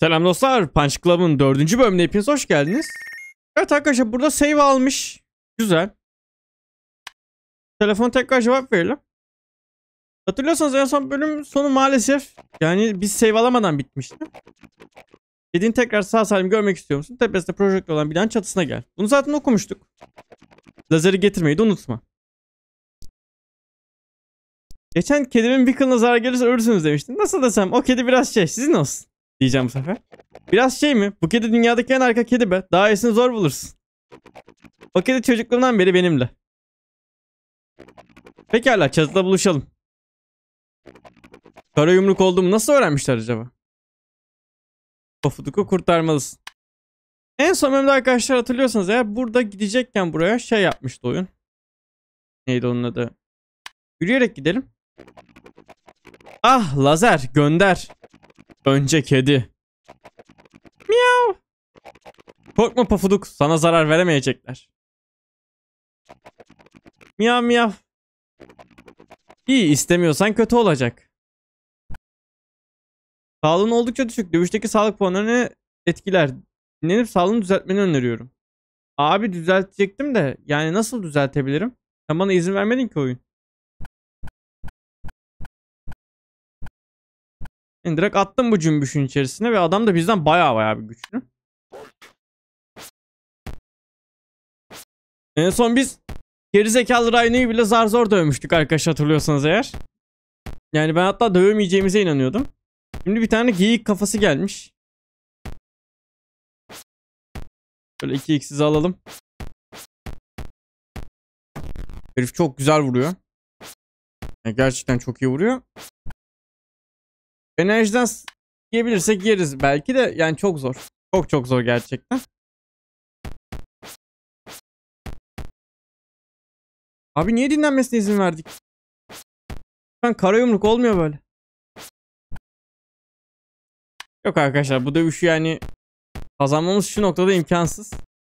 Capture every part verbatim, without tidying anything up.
Selam dostlar. Punch Club'ın dördüncü bölümüne hepiniz hoş geldiniz. Evet arkadaşlar, burada save almış. Güzel. Telefona tekrar cevap verelim. Hatırlıyorsanız en son bölüm sonu maalesef yani biz save alamadan bitmişti. Dediğin tekrar sağ salim görmek istiyor musun? Tepesinde projektör olan binanın çatısına gel. Bunu zaten okumuştuk. Lazeri getirmeyi de unutma. Geçen kedimin bir kılına zarar gelirse ölürsünüz demiştin. Nasıl desem, o kedi biraz şey, sizin olsun diyeceğim bu sefer. Biraz şey mi? Bu kedi dünyadaki en arka kedi be. Daha iyisini zor bulursun. O kedi çocukluğumdan beri benimle. Pekala, çatıda buluşalım. Kara yumruk olduğumu nasıl öğrenmişler acaba? Pofuduk'u kurtarmalısın. En son bölümde arkadaşlar hatırlıyorsanız eğer, burada gidecekken buraya şey yapmıştı oyun. Neydi onun adı? Yürüyerek gidelim. Ah, lazer gönder. Önce kedi. Miyav. Korkma Pofuduk, sana zarar veremeyecekler. Miyav miyav. İyi, istemiyorsan kötü olacak. Sağlığın oldukça düşük. Dövüşteki sağlık puanlarını etkiler. Dinlenip sağlığını düzeltmeni öneriyorum. Abi düzeltecektim de yani nasıl düzeltebilirim? Sen bana izin vermedin ki oyun. Yani direkt attım bu cümbüşün içerisine ve adam da bizden bayağı bayağı bir güçlü. En son biz gerizekalı Rhino'yu bile zar zor dövmüştük arkadaşlar, hatırlıyorsanız eğer. Yani ben hatta dövemeyeceğimize inanıyordum. Şimdi bir tane geyik kafası gelmiş. Böyle iki x'izi alalım. Herif çok güzel vuruyor. Yani gerçekten çok iyi vuruyor. Enerjiden yiyebilirsek yeriz belki de, yani çok zor. Çok çok zor gerçekten. Abi niye dinlenmesine izin verdik? Ben kara yumruk olmuyor böyle. Yok arkadaşlar, bu dövüşü yani kazanmamız şu noktada imkansız.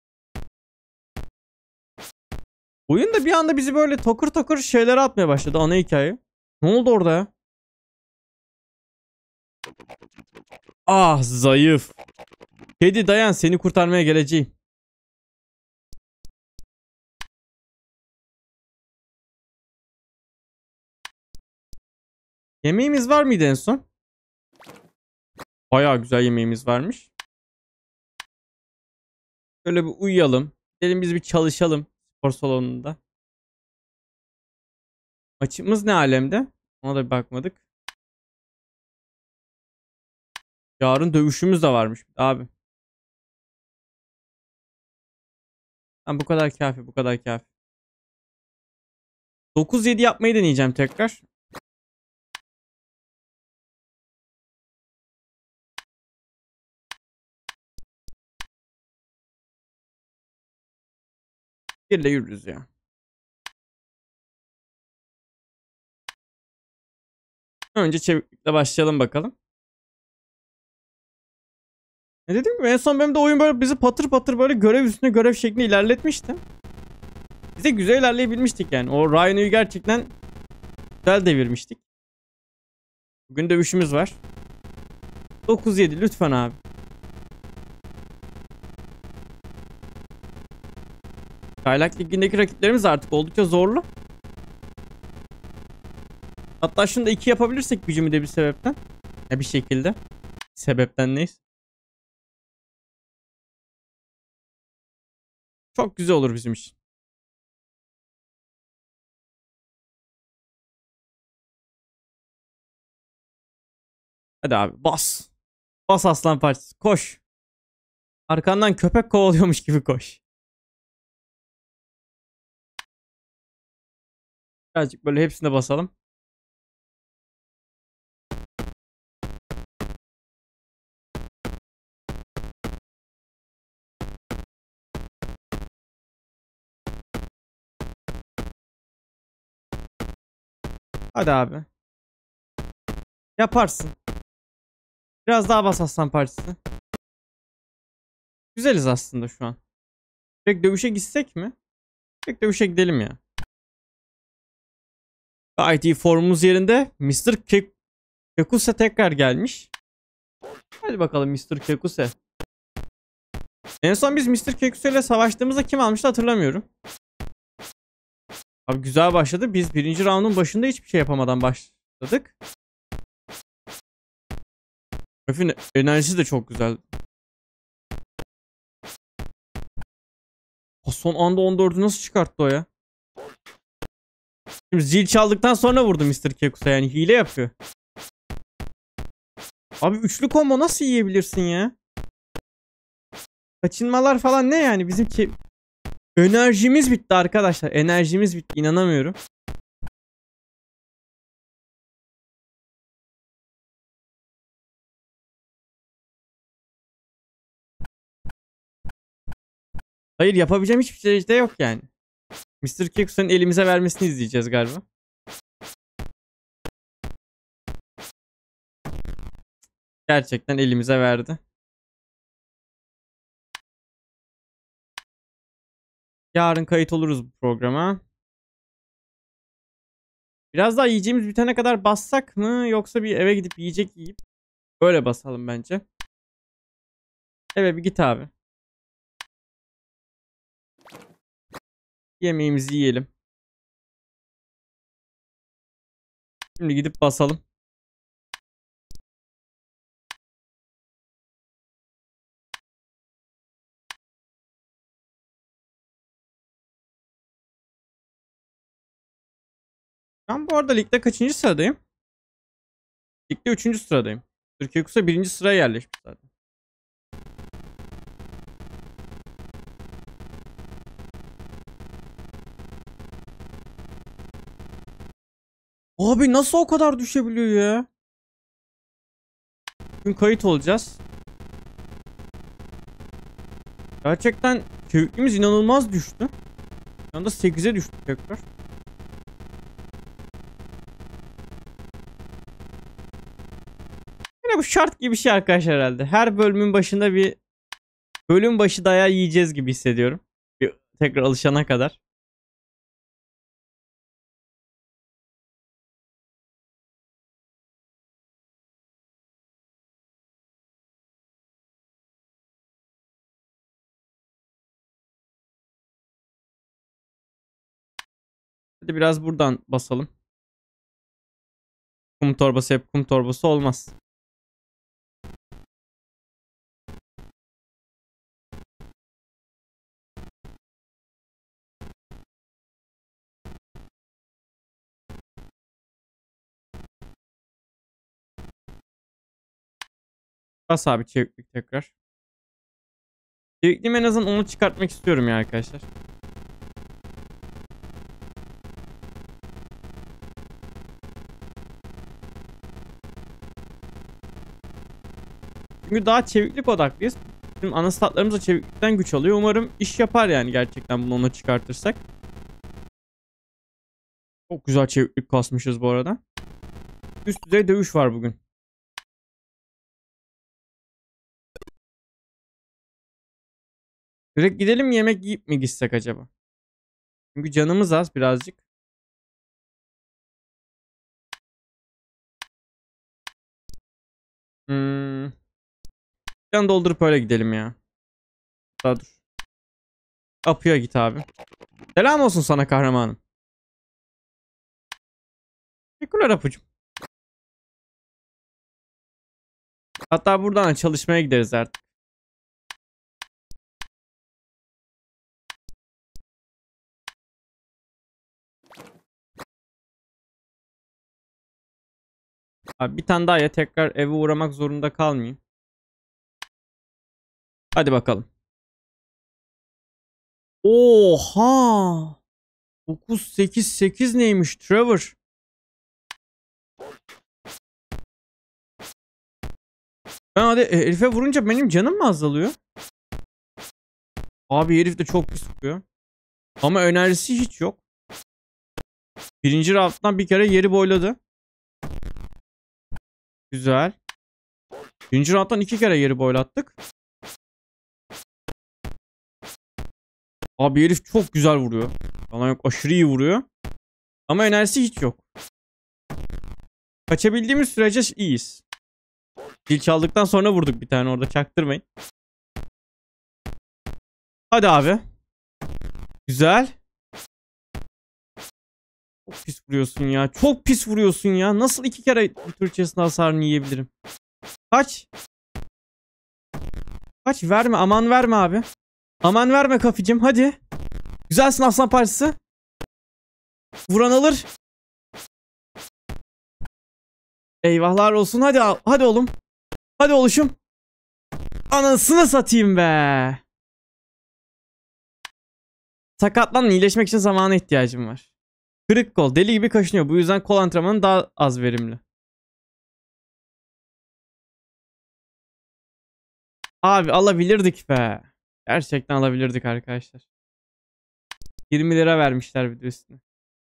Oyun da bir anda bizi böyle takır takır şeylere atmaya başladı, ana hikaye. Ne oldu orada ya? Ah, zayıf. Kedi dayan, seni kurtarmaya geleceğim. Yemeğimiz var mıydı en son? Bayağı güzel yemeğimiz varmış. Böyle bir uyuyalım. Gidelim biz bir çalışalım spor salonunda. Maçımız ne alemde? Ona da bir bakmadık. Yarın dövüşümüz de varmış abi. Ha, bu kadar kafi, bu kadar kafi. dokuz yedi yapmayı deneyeceğim tekrar. Birle yürürüz ya. Önce çeviklikle başlayalım bakalım. Ne dedim ki en son bölümde oyun böyle bizi patır patır böyle görev üstüne görev şeklinde ilerletmişti. Biz de güzel ilerleyebilmiştik yani. O Rhino'yu gerçekten güzel devirmiştik. Bugün dövüşümüz var. dokuz yedi lütfen abi. Çaylak Ligi'ndeki rakiplerimiz artık oldukça zorlu. Hatta şunu da iki yapabilirsek gücümü de bir sebepten. Ya bir şekilde. Sebepten neyse. Çok güzel olur bizim için. Hadi abi bas. Bas aslan parçası. Koş. Arkandan köpek kovalıyormuş gibi koş. Birazcık böyle hepsine basalım. Hadi abi. Yaparsın. Biraz daha bas aslan parçası. Güzeliz aslında şu an. Direkt dövüşe gitsek mi? Direkt dövüşe gidelim ya. Gayet iyi formumuz yerinde. mister Ke Kekusa tekrar gelmiş. Hadi bakalım mister Kekuse. En son biz mister Kekuse ile savaştığımızda kim almıştı hatırlamıyorum. Abi güzel başladı. Biz birinci round'un başında hiçbir şey yapamadan başladık. Öf'ün enerjisi de çok güzel. O son anda on dördü nasıl çıkarttı o ya? Şimdi zil çaldıktan sonra vurdu mister Kekusa, yani hile yapıyor. Abi üçlü combo nasıl yiyebilirsin ya? Kaçınmalar falan ne yani? Bizim ki enerjimiz bitti arkadaşlar. Enerjimiz bitti. İnanamıyorum. Hayır, yapabileceğim hiçbir şey de yok yani. mister Kekusa'nın elimize vermesini izleyeceğiz galiba. Gerçekten elimize verdi. Yarın kayıt oluruz bu programa. Biraz daha yiyeceğimiz bitene kadar bassak mı? Yoksa bir eve gidip yiyecek yiyip böyle basalım bence. Eve bir git abi. Yemeğimizi yiyelim. Şimdi gidip basalım. Ben bu arada ligde kaçıncı sıradayım? Ligde üçüncü sıradayım. Türkiye Kusa birinci sıraya yerleşmiş zaten. Abi nasıl o kadar düşebiliyor ya? Bugün kayıt olacağız. Gerçekten çevikliğimiz inanılmaz düştü. Şu anda sekize düştü tekrar. Yine bu şart gibi bir şey arkadaşlar herhalde. Her bölümün başında bir bölüm başı dayağı yiyeceğiz gibi hissediyorum. Bir tekrar alışana kadar. Hadi biraz buradan basalım. Kum torbası hep kum torbası olmaz. Bas abi çeviklik tekrar. Çevikliğimi en azından onu çıkartmak istiyorum ya arkadaşlar. Çünkü daha çeviklik odaklıyız. Bizim ana statlarımız da çeviklikten güç alıyor. Umarım iş yapar yani gerçekten bunu ona çıkartırsak. Çok güzel çeviklik kasmışız bu arada. Üst düzey dövüş var bugün. Direkt gidelim yemek yiyip mi gitsek acaba? Çünkü canımız az birazcık. Hmm. Can doldurup öyle gidelim ya. Daha dur. Apıya git abi. Selam olsun sana kahramanım. Teşekkürler Apucum. Hatta buradan çalışmaya gideriz artık. Abi bir tane daha ya, tekrar eve uğramak zorunda kalmayayım. Hadi bakalım. Oha! dokuz sekiz sekiz neymiş Trevor? Ben hadi herife vurunca benim canım mı azalıyor? Abi herif de çok pis vuruyor. Ama enerjisi hiç yok. Birinci round'dan bir kere yeri boyladı. Güzel. Birinci round'dan iki kere yeri boylattık. Abi herif çok güzel vuruyor. Bana yok, aşırı iyi vuruyor. Ama enerjisi hiç yok. Kaçabildiğimiz sürece iyiyiz. Zil çaldıktan sonra vurduk bir tane orada, çaktırmayın. Hadi abi. Güzel. Çok pis vuruyorsun ya. Çok pis vuruyorsun ya. Nasıl iki kere bir tur içerisinde hasarını yiyebilirim? Kaç. Kaç, verme, aman verme abi. Aman verme Kaficim, hadi. Güzelsin aslan parçası. Vuran alır. Eyvahlar olsun, hadi hadi oğlum. Hadi oluşum. Anasını satayım be. Sakatlan iyileşmek için zamana ihtiyacım var. Kırık kol deli gibi kaşınıyor. Bu yüzden kol antrenmanı daha az verimli. Abi alabilirdik be. Gerçekten alabilirdik arkadaşlar. yirmi lira vermişler bir de üstüne.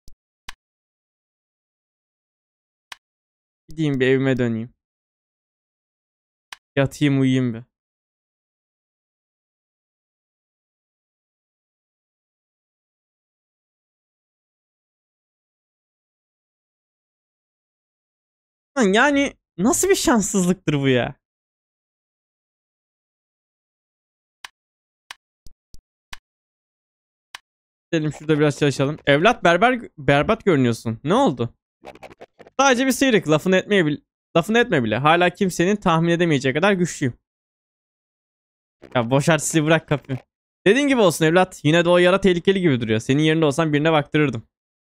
Gideyim bir evime döneyim. Yatayım uyuyayım bir. Yani nasıl bir şanssızlıktır bu ya? Gidelim şurada biraz çalışalım. Evlat berber berbat görünüyorsun. Ne oldu? Sadece bir sıyrık. Lafını etmeye bile, lafını etme bile. Hala kimsenin tahmin edemeyeceği kadar güçlüyüm. Ya boş artistliği bırak kapıyı. Dediğin gibi olsun evlat. Yine de o yara tehlikeli gibi duruyor. Senin yerinde olsam birine baktırırdım.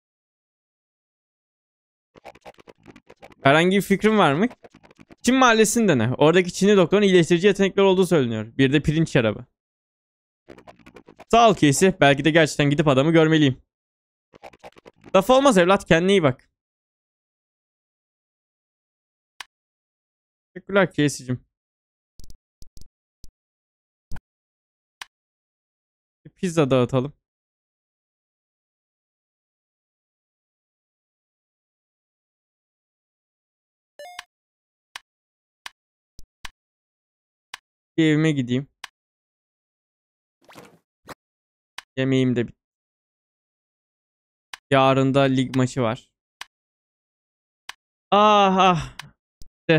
Herhangi bir fikrin var mı? Çin mahallesinde ne? Oradaki Çinli doktorun iyileştirici yetenekler olduğu söyleniyor. Bir de pirinç şarabı. Sağ ol Casey. Belki de gerçekten gidip adamı görmeliyim. Laf olmaz evlat. Kendine iyi bak. Teşekkürler Casey'cim. Bir pizza dağıtalım. Bir evime gideyim. Yemeğim de bitti. Yarın da lig maçı var. Ah ah. De.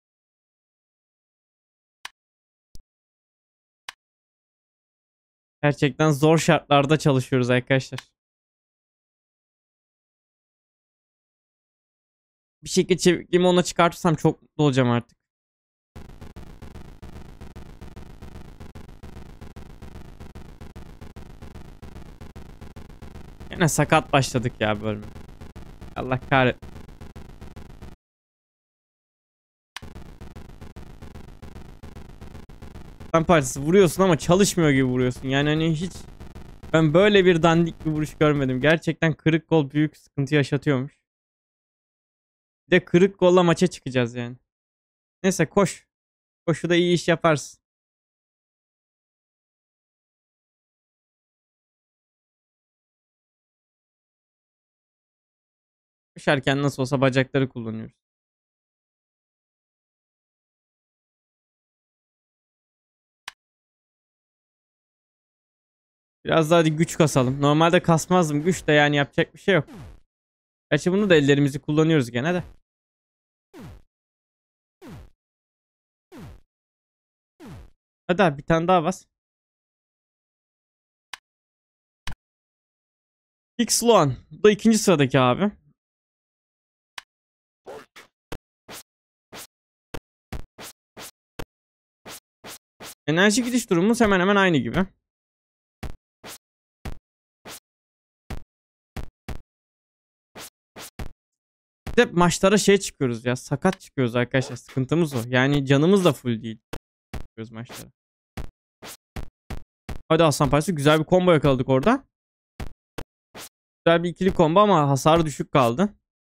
Gerçekten zor şartlarda çalışıyoruz arkadaşlar. Bir şekilde çevikliğimi ona çıkartırsam çok mutlu olacağım artık. Yine sakat başladık ya bölüm. Allah kahretsin. Sen parçası vuruyorsun ama çalışmıyor gibi vuruyorsun. Yani hani hiç ben böyle bir dandik bir vuruş görmedim. Gerçekten kırık kol büyük sıkıntı yaşatıyormuş. Bir de kırık kolla maça çıkacağız yani. Neyse koş. Koşuda iyi iş yaparsın. Koşarken nasıl olsa bacakları kullanıyoruz. Biraz daha hadi güç kasalım. Normalde kasmazdım güç de yani yapacak bir şey yok. Gerçi bunu da ellerimizi kullanıyoruz gene de. Hadi abi bir tane daha bas. X Loan. Bu da ikinci sıradaki abi. Enerji gidiş durumumuz hemen hemen aynı gibi. Hep maçlara şey çıkıyoruz ya. Sakat çıkıyoruz arkadaşlar. Sıkıntımız o. Yani canımız da full değil. Çıkıyoruz maçlara. Hadi aslan parçası. Güzel bir combo yakaladık orada. Güzel bir ikili combo ama hasarı düşük kaldı.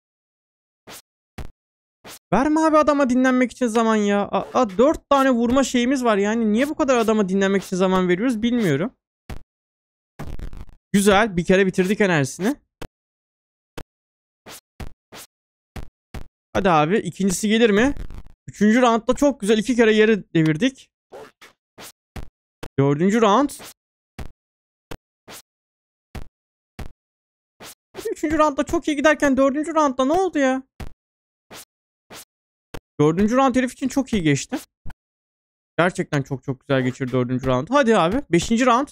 Verme abi adama dinlenmek için zaman ya. Aa, dört tane vurma şeyimiz var. Yani niye bu kadar adama dinlenmek için zaman veriyoruz bilmiyorum. Güzel. Bir kere bitirdik enerjisini. Hadi abi. İkincisi gelir mi? Üçüncü roundda çok güzel. iki kere yeri devirdik. Dördüncü round. Üçüncü roundda çok iyi giderken dördüncü roundda ne oldu ya? Dördüncü round herif için çok iyi geçti. Gerçekten çok çok güzel geçirdi dördüncü round. Hadi abi. Beşinci round.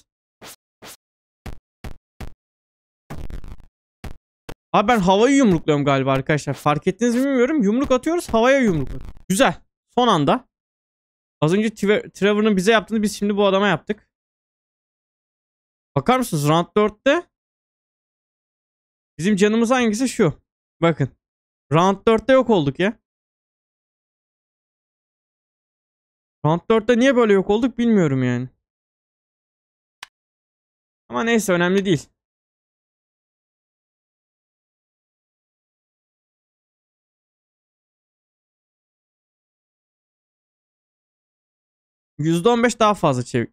Abi ben havayı yumrukluyorum galiba arkadaşlar. Fark ettiniz mi bilmiyorum. Yumruk atıyoruz. Havaya yumruk atıyoruz. Güzel. Son anda. Az önce Trevor'ın bize yaptığını biz şimdi bu adama yaptık. Bakar mısınız? Round dörtte bizim canımız hangisi şu. Bakın. Round dörtte yok olduk ya. Round dörtte niye böyle yok olduk bilmiyorum yani. Ama neyse önemli değil. yüzde on beş daha fazla çevik.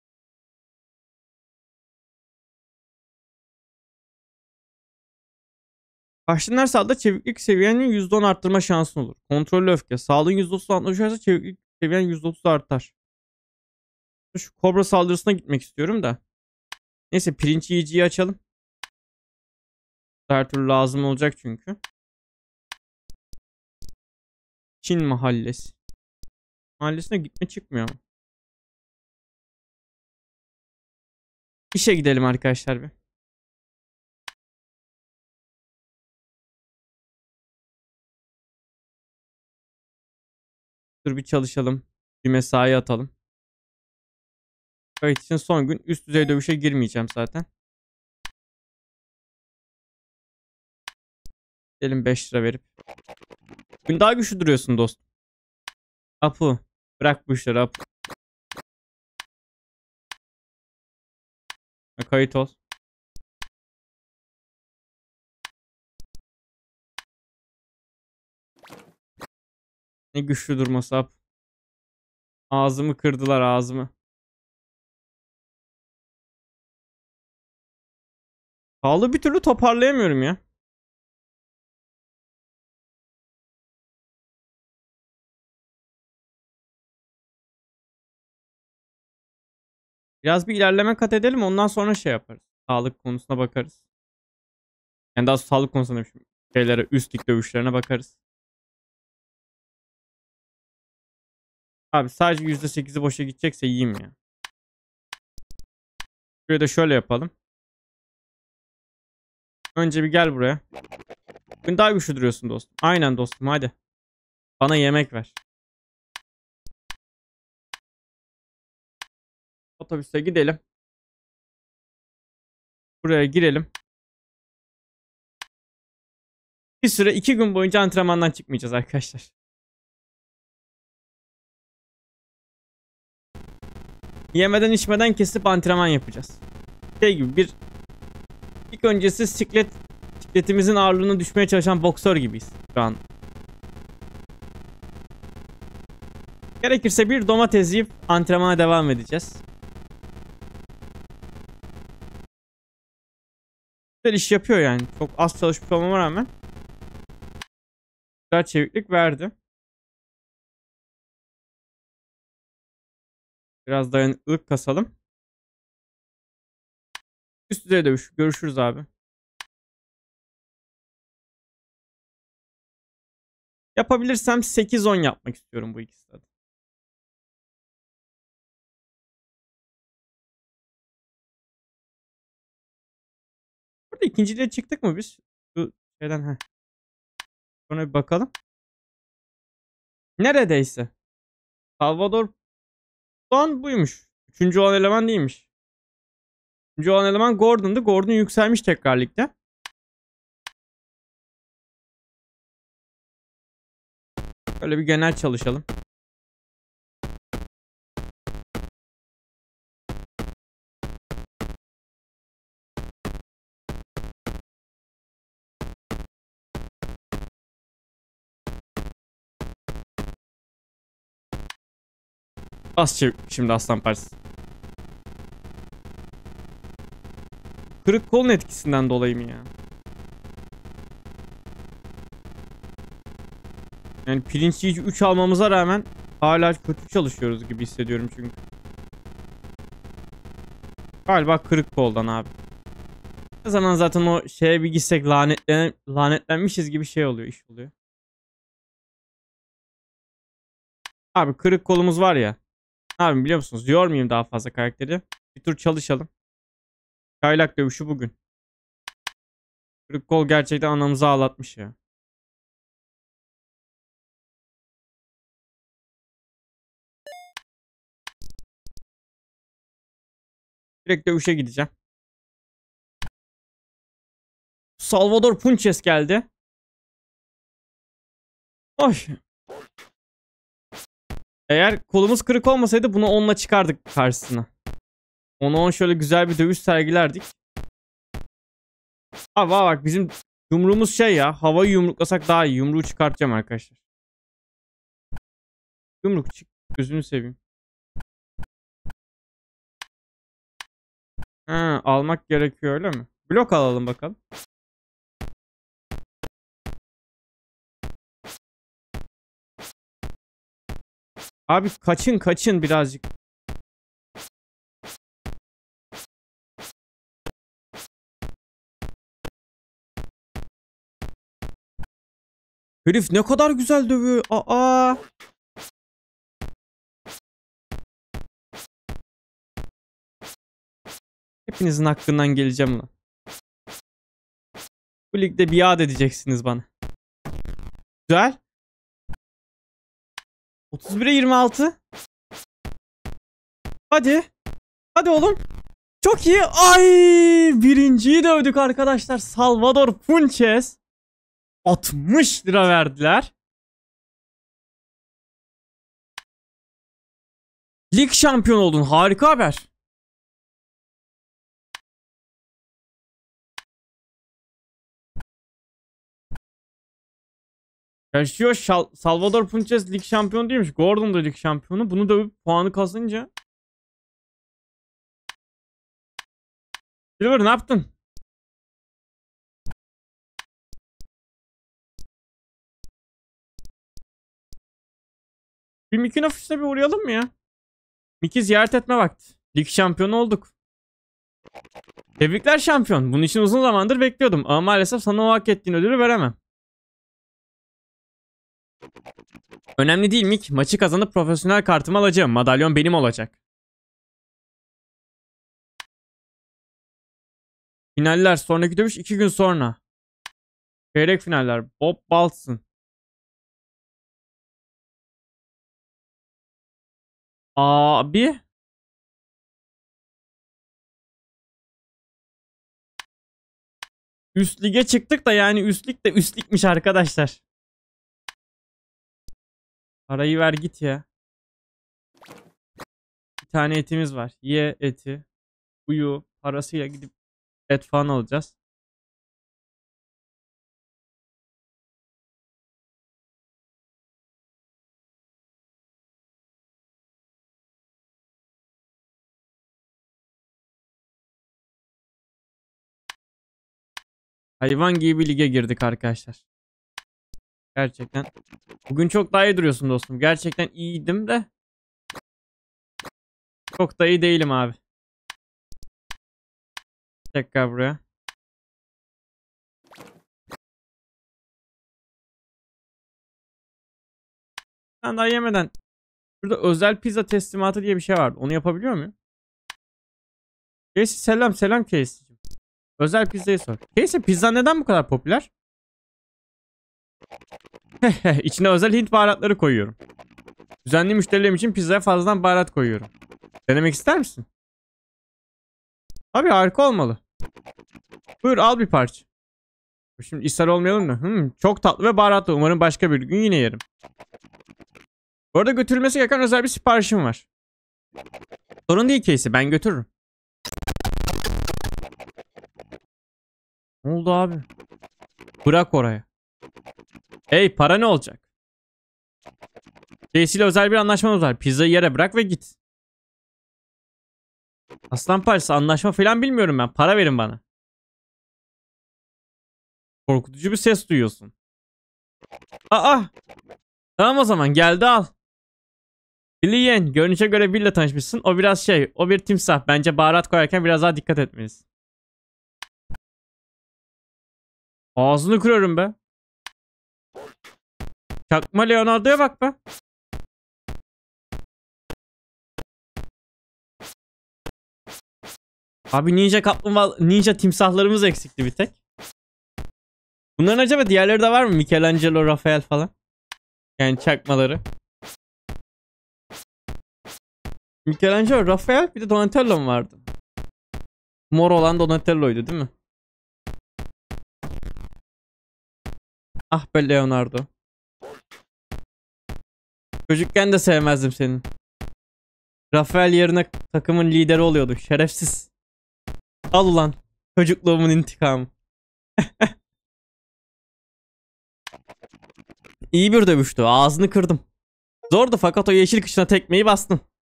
Başlayan sağda çeviklik seviyenin yüzde on arttırma şansın olur. Kontrollü öfke. Sağlığın yüzde otuz artmışsa çeviklik seviyen yüzde otuz artar. Şu kobra saldırısına gitmek istiyorum da. Neyse pirinç yiyiciyi açalım. Her türlü lazım olacak çünkü. Çin mahallesi. Mahallesine gitme çıkmıyor ama. İşe gidelim arkadaşlar bir. Dur bir çalışalım. Bir mesai atalım. Kayıt için son gün üst düzey dövüşe girmeyeceğim zaten. Gidelim beş lira verip. Bugün daha güçlü duruyorsun dostum. Apu. Bırak bu işleri Apu. Kayıt ol. Ne güçlü durması Apu. Ağzımı kırdılar ağzımı. Pahalı bir türlü toparlayamıyorum ya. Biraz bir ilerleme kat edelim ondan sonra şey yaparız. Sağlık konusuna bakarız. Yani daha sağlık konusunda demişim. Şeylere, üst lig dövüşlerine bakarız. Abi sadece yüzde sekizi boşa gidecekse yiyeyim ya. Şurayı da şöyle yapalım. Önce bir gel buraya. Bugün daha güçlü duruyorsun dostum. Aynen dostum hadi. Bana yemek ver. Otobüse gidelim. Buraya girelim. Bir süre iki gün boyunca antrenmandan çıkmayacağız arkadaşlar. Yemeden içmeden kesip antrenman yapacağız. Şey gibi bir ilk öncesi siklet sikletimizin ağırlığını düşmeye çalışan boksör gibiyiz şu an. Gerekirse bir domates yiyip antrenmana devam edeceğiz. Güzel iş yapıyor yani. Çok az çalışmış olmama rağmen. Güzel çeviklik verdi. Biraz dayanıklılık kasalım. Üst düzey dövüş. Görüşürüz abi. Yapabilirsem sekiz on yapmak istiyorum bu ikisi de. Burada ikinciliğe çıktık mı biz? Şu şeyden heh. Sonra bir bakalım. Neredeyse. Salvador Son buymuş. Üçüncü olan eleman değilmiş. Üçüncü olan eleman Gordon'dı. Gordon yükselmiş tekrar ligde. Böyle bir genel çalışalım. Bas şimdi Aslan Partisi. Kırık kolun etkisinden dolayı mı ya? Yani pirinç yiyici üç almamıza rağmen hala kötü çalışıyoruz gibi hissediyorum çünkü. Galiba kırık koldan abi. Ne zaman zaten o şeye bir gitsek lanetlen lanetlenmişiz gibi şey oluyor, iş oluyor. Abi kırık kolumuz var ya. Ne yapayım biliyor musunuz? Yormayayım daha fazla karakteri. Bir tur çalışalım. Çaylak dövüşü bugün. Kırık kol gerçekten anamızı ağlatmış ya. Direkt dövüşe gideceğim. Salvador Punches geldi. Oy. Eğer kolumuz kırık olmasaydı bunu onunla çıkardık karşısına. Onu on şöyle güzel bir dövüş sergilerdik. Abi bak bizim yumruğumuz şey ya. Havayı yumruklasak daha iyi. Yumruğu çıkartacağım arkadaşlar. Yumruk çık. Gözünü seveyim. Ha, almak gerekiyor öyle mi? Blok alalım bakalım. Abi kaçın kaçın birazcık. Herif ne kadar güzel dövüyor. Aa. Hepinizin hakkından geleceğim lan. Bu ligde biat edeceksiniz bana. Güzel. otuz bire yirmi altı. Hadi. Hadi oğlum. Çok iyi. Ay, birinciyi dövdük arkadaşlar. Salvador Punches. altmış lira verdiler. Lig şampiyon oldun. Harika haber. Yaşıyor. Salvador Punches lig şampiyonu değilmiş. Gordon da lig şampiyonu. Bunu dövüp puanı kazanınca. Silver ne yaptın? Bir Mickey'nin ofisine bir uğrayalım mı ya? Mickey ziyaret etme vakti. Lig şampiyonu olduk. Tebrikler şampiyon. Bunun için uzun zamandır bekliyordum. Ama maalesef sana o hak ettiğin ödülü veremem. Önemli değil Mick. Maçı kazanıp profesyonel kartımı alacağım. Madalyon benim olacak. Finaller. Sonraki dövüş iki gün sonra. Çeyrek finaller. Bob Baltz'ın. Abi. Üst lige çıktık da yani üst lig de üst ligmiş arkadaşlar. Parayı ver git ya. Bir tane etimiz var. Ye eti. Uyu. Parasıyla gidip et falan alacağız. Hayvan gibi bir lige girdik arkadaşlar. Gerçekten. Bugün çok daha iyi duruyorsun dostum. Gerçekten iyiydim de. Çok da iyi değilim abi. Tekrar buraya. Ben daha yemeden. Burada özel pizza teslimatı diye bir şey vardı. Onu yapabiliyor muyum? Casey selam selam Casey'cim. Özel pizzayı sor. Casey pizza neden bu kadar popüler? İçine özel Hint baharatları koyuyorum. Düzenli müşterilerim için pizzaya fazladan baharat koyuyorum. Denemek ister misin? Abi harika olmalı. Buyur al bir parça. Şimdi ishal olmayalım da. Hmm, çok tatlı ve baharatlı. Umarım başka bir gün yine yerim. Bu arada götürülmesi gereken özel bir siparişim var. Sorun değil Casey, ben götürürüm. Ne oldu abi? Bırak oraya. Hey para ne olacak? Casey ile özel bir anlaşmamız var. Pizzayı yere bırak ve git. Aslan parçası anlaşma falan bilmiyorum ben. Para verin bana. Korkutucu bir ses duyuyorsun. Aa! Tamam o zaman geldi al. Billy Yen, görünüşe göre Bill'le tanışmışsın. O biraz şey, o bir timsah. Bence baharat koyarken biraz daha dikkat etmelisin. Ağzını kırıyorum be. Çakma Leonardo'ya bak be. Abi ninja kaplumbağa, ninja timsahlarımız eksikti bir tek. Bunların acaba diğerleri de var mı? Michelangelo, Rafael falan. Yani çakmaları. Michelangelo, Rafael, bir de Donatello mu vardı? Mor olan Donatello'ydu değil mi? Ah be Leonardo. Çocukken de sevmezdim senin. Rafael yerine takımın lideri oluyordu. Şerefsiz. Al ulan. Çocukluğumun intikamı. İyi bir dövüştü. Ağzını kırdım. Zordu fakat o yeşil kışına tekmeyi bastım.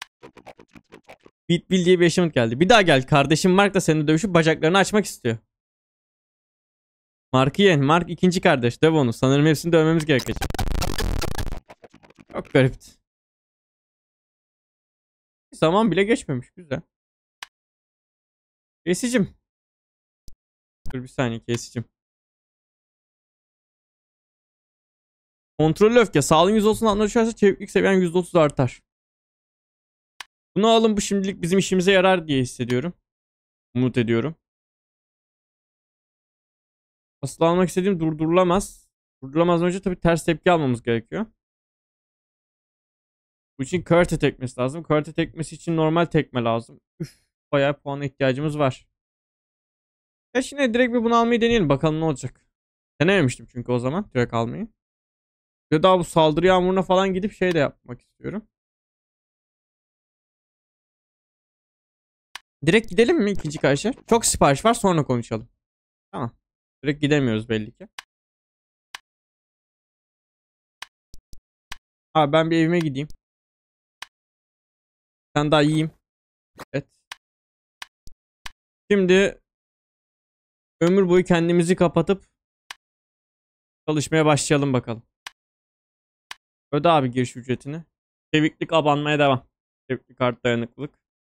Beat Bill diye bir achievement geldi. Bir daha gel. Kardeşim Mark da seninle dövüşüp bacaklarını açmak istiyor. Mark'ı yen. Mark ikinci kardeş. Döv onu. Sanırım hepsini dövmemiz gerekecek. Çok garipti. Zaman bile geçmemiş. Güzel. Kesicim. Dur bir saniye kesicim. Kontrollü öfke. Sağlığın yüz otuzun altına düşerse çeviklik seviyen yüzde otuz artar. Bunu alın, bu şimdilik bizim işimize yarar diye hissediyorum. Umut ediyorum. Asıl almak istediğim durdurulamaz. Durdurulamazdan önce tabii ters tepki almamız gerekiyor. Bu için karate tekmesi lazım. Karate tekmesi için normal tekme lazım. Üf, bayağı puana ihtiyacımız var. Ya şimdi direkt bir bunu almayı deneyelim. Bakalım ne olacak. Denememiştim çünkü o zaman direkt almayı. Ve daha bu saldırı yağmuruna falan gidip şey de yapmak istiyorum. Direkt gidelim mi ikinci karşıya? Çok sipariş var, sonra konuşalım. Tamam. Direkt gidemiyoruz belli ki. Abi ben bir evime gideyim. Sen daha yiyeyim. Evet. Şimdi ömür boyu kendimizi kapatıp çalışmaya başlayalım bakalım. Öde abi giriş ücretini. Çeviklik abanmaya devam. Çeviklik kart dayanıklılık.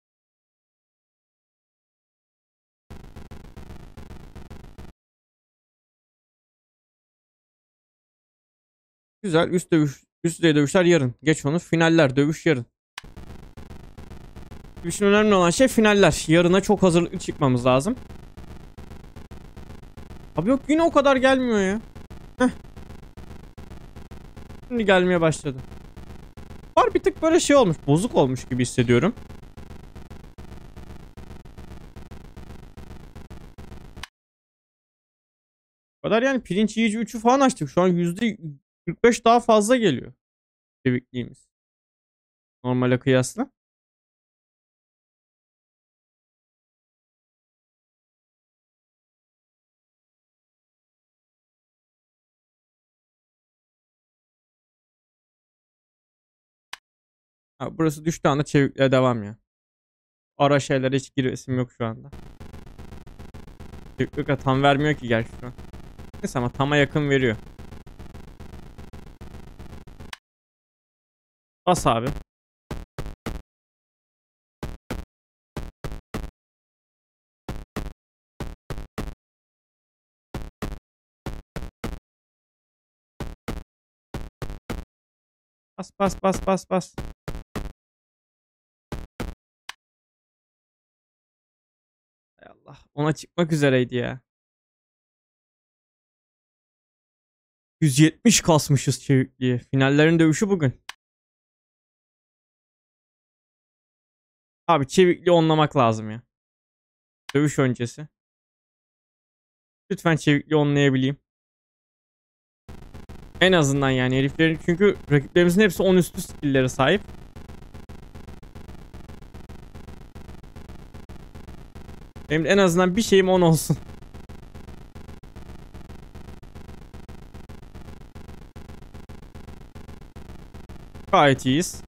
Güzel. Üst dövüş, üst düzey dövüşler yarın. Geç onu. Finaller. Dövüş yarın. Dövüşün önemli olan şey finaller. Yarına çok hazırlıklı çıkmamız lazım. Abi yok, yine o kadar gelmiyor ya. Heh. Şimdi gelmeye başladı. Var bir tık böyle şey olmuş. Bozuk olmuş gibi hissediyorum. O kadar yani pirinç yiyici üçü falan açtık. Şu an yüzde kırk beş daha fazla geliyor. Çevikliğimiz. Normale kıyasla. Ha, burası düştüğü anda çevikliğe devam ya. Ara şeylere hiç giresim yok şu anda. Çeviklik tam vermiyor ki gerçi şu an. Neyse ama tama yakın veriyor. Bas abi. Bas bas bas bas bas. Hay Allah. Ona çıkmak üzereydi ya. yüz yetmiş kasmışız çevikliği. Finallerin dövüşü bugün. Abi çevikliği onlamak lazım ya. Dövüş öncesi. Lütfen çevikliği onlayabileyim. En azından yani heriflerin, çünkü rakiplerimizin hepsi on üstü skill'lere sahip. Benim de en azından bir şeyim on olsun. Gayet iyiyiz.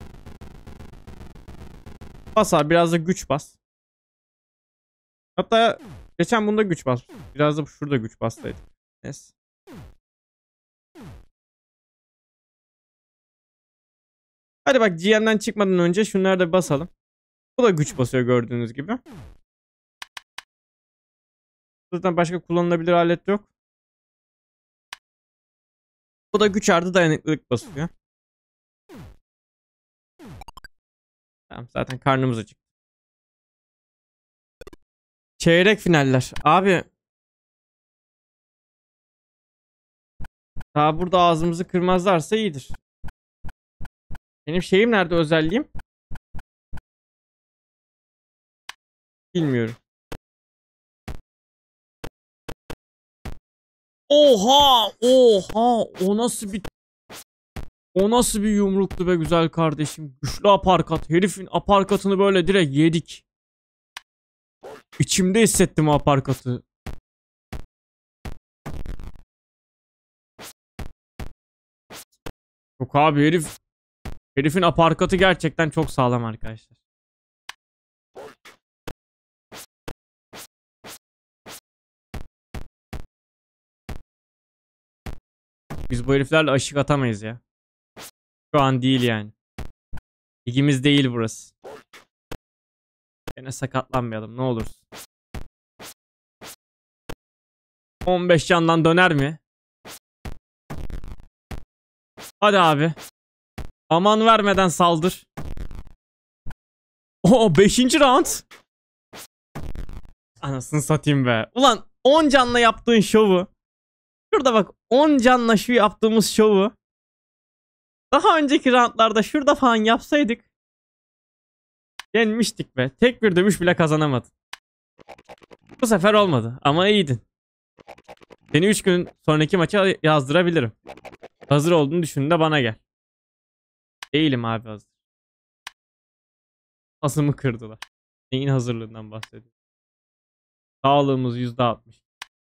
Bas abi, biraz da güç bas. Hatta geçen bunda güç bas. Biraz da şurada güç bastaydı. Neyse. Hadi bak, G M'den çıkmadan önce şunları da basalım. Bu da güç basıyor gördüğünüz gibi. Zaten başka kullanılabilir alet yok. Bu da güç artı dayanıklılık basıyor. Tamam, zaten karnımız acıktı. Çeyrek finaller. Abi. Daha burada ağzımızı kırmazlarsa iyidir. Benim şeyim nerede, özelliğim? Bilmiyorum. Oha! Oha! O nasıl bir O nasıl bir yumruktu be güzel kardeşim. Güçlü aparkat. Herifin aparkatını böyle direkt yedik. İçimde hissettim o aparkatı. Yok abi, herif herifin aparkatı gerçekten çok sağlam arkadaşlar. Biz bu heriflerle aşık atamayız ya. Şu an değil yani. Ligimiz değil burası. Gene sakatlanmayalım ne olursun. on beş candan döner mi? Hadi abi. Aman vermeden saldır. Oo, beşinci round. Anasını satayım be. Ulan on canla yaptığın şovu. Şurada bak, on canla şu yaptığımız şovu. Daha önceki roundlarda şurada falan yapsaydık. Yenmiştik be. Tek bir dövüş bile kazanamadın. Bu sefer olmadı ama iyiydin. Seni üç gün sonraki maça yazdırabilirim. Hazır olduğunu düşündüğünde bana gel. Değilim abi hazır. Asımı kırdılar. Neyin hazırlığından bahsediyorum. Sağlığımız yüzde altmış.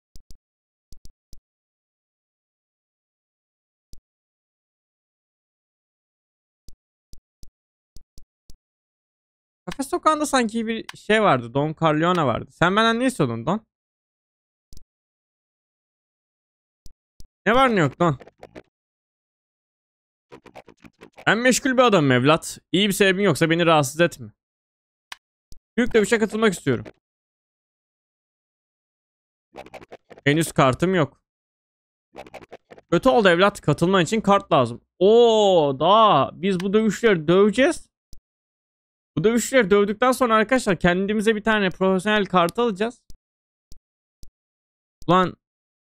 Kafe sokağında sanki bir şey vardı. Don Corleone vardı. Sen benden ne istiyordun Don? Ne var ne yok Don? Ben meşgul bir adamım evlat. İyi bir sebebin yoksa beni rahatsız etme. Büyük dövüşe katılmak istiyorum. Henüz kartım yok. Kötü oldu evlat. Katılman için kart lazım. Oo, daha biz bu dövüşleri döveceğiz. Bu dövüşleri dövdükten sonra arkadaşlar kendimize bir tane profesyonel kart alacağız. Ulan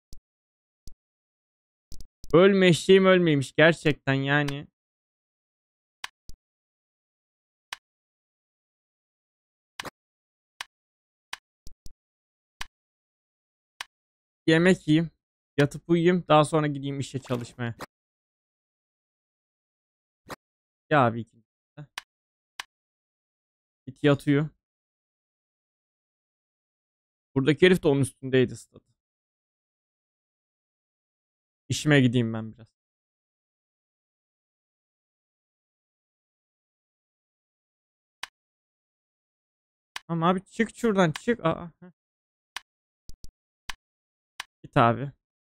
ölme eşeğim ölmeymiş gerçekten yani. Yemek yiyeyim. Yatıp uyuyayım. Daha sonra gideyim işe çalışmaya. Ya abi ikinci. Git yatıyor. Buradaki herif de onun üstündeydi stat. İşime gideyim ben biraz. Ama abi çık şuradan çık. Aa. Git abi.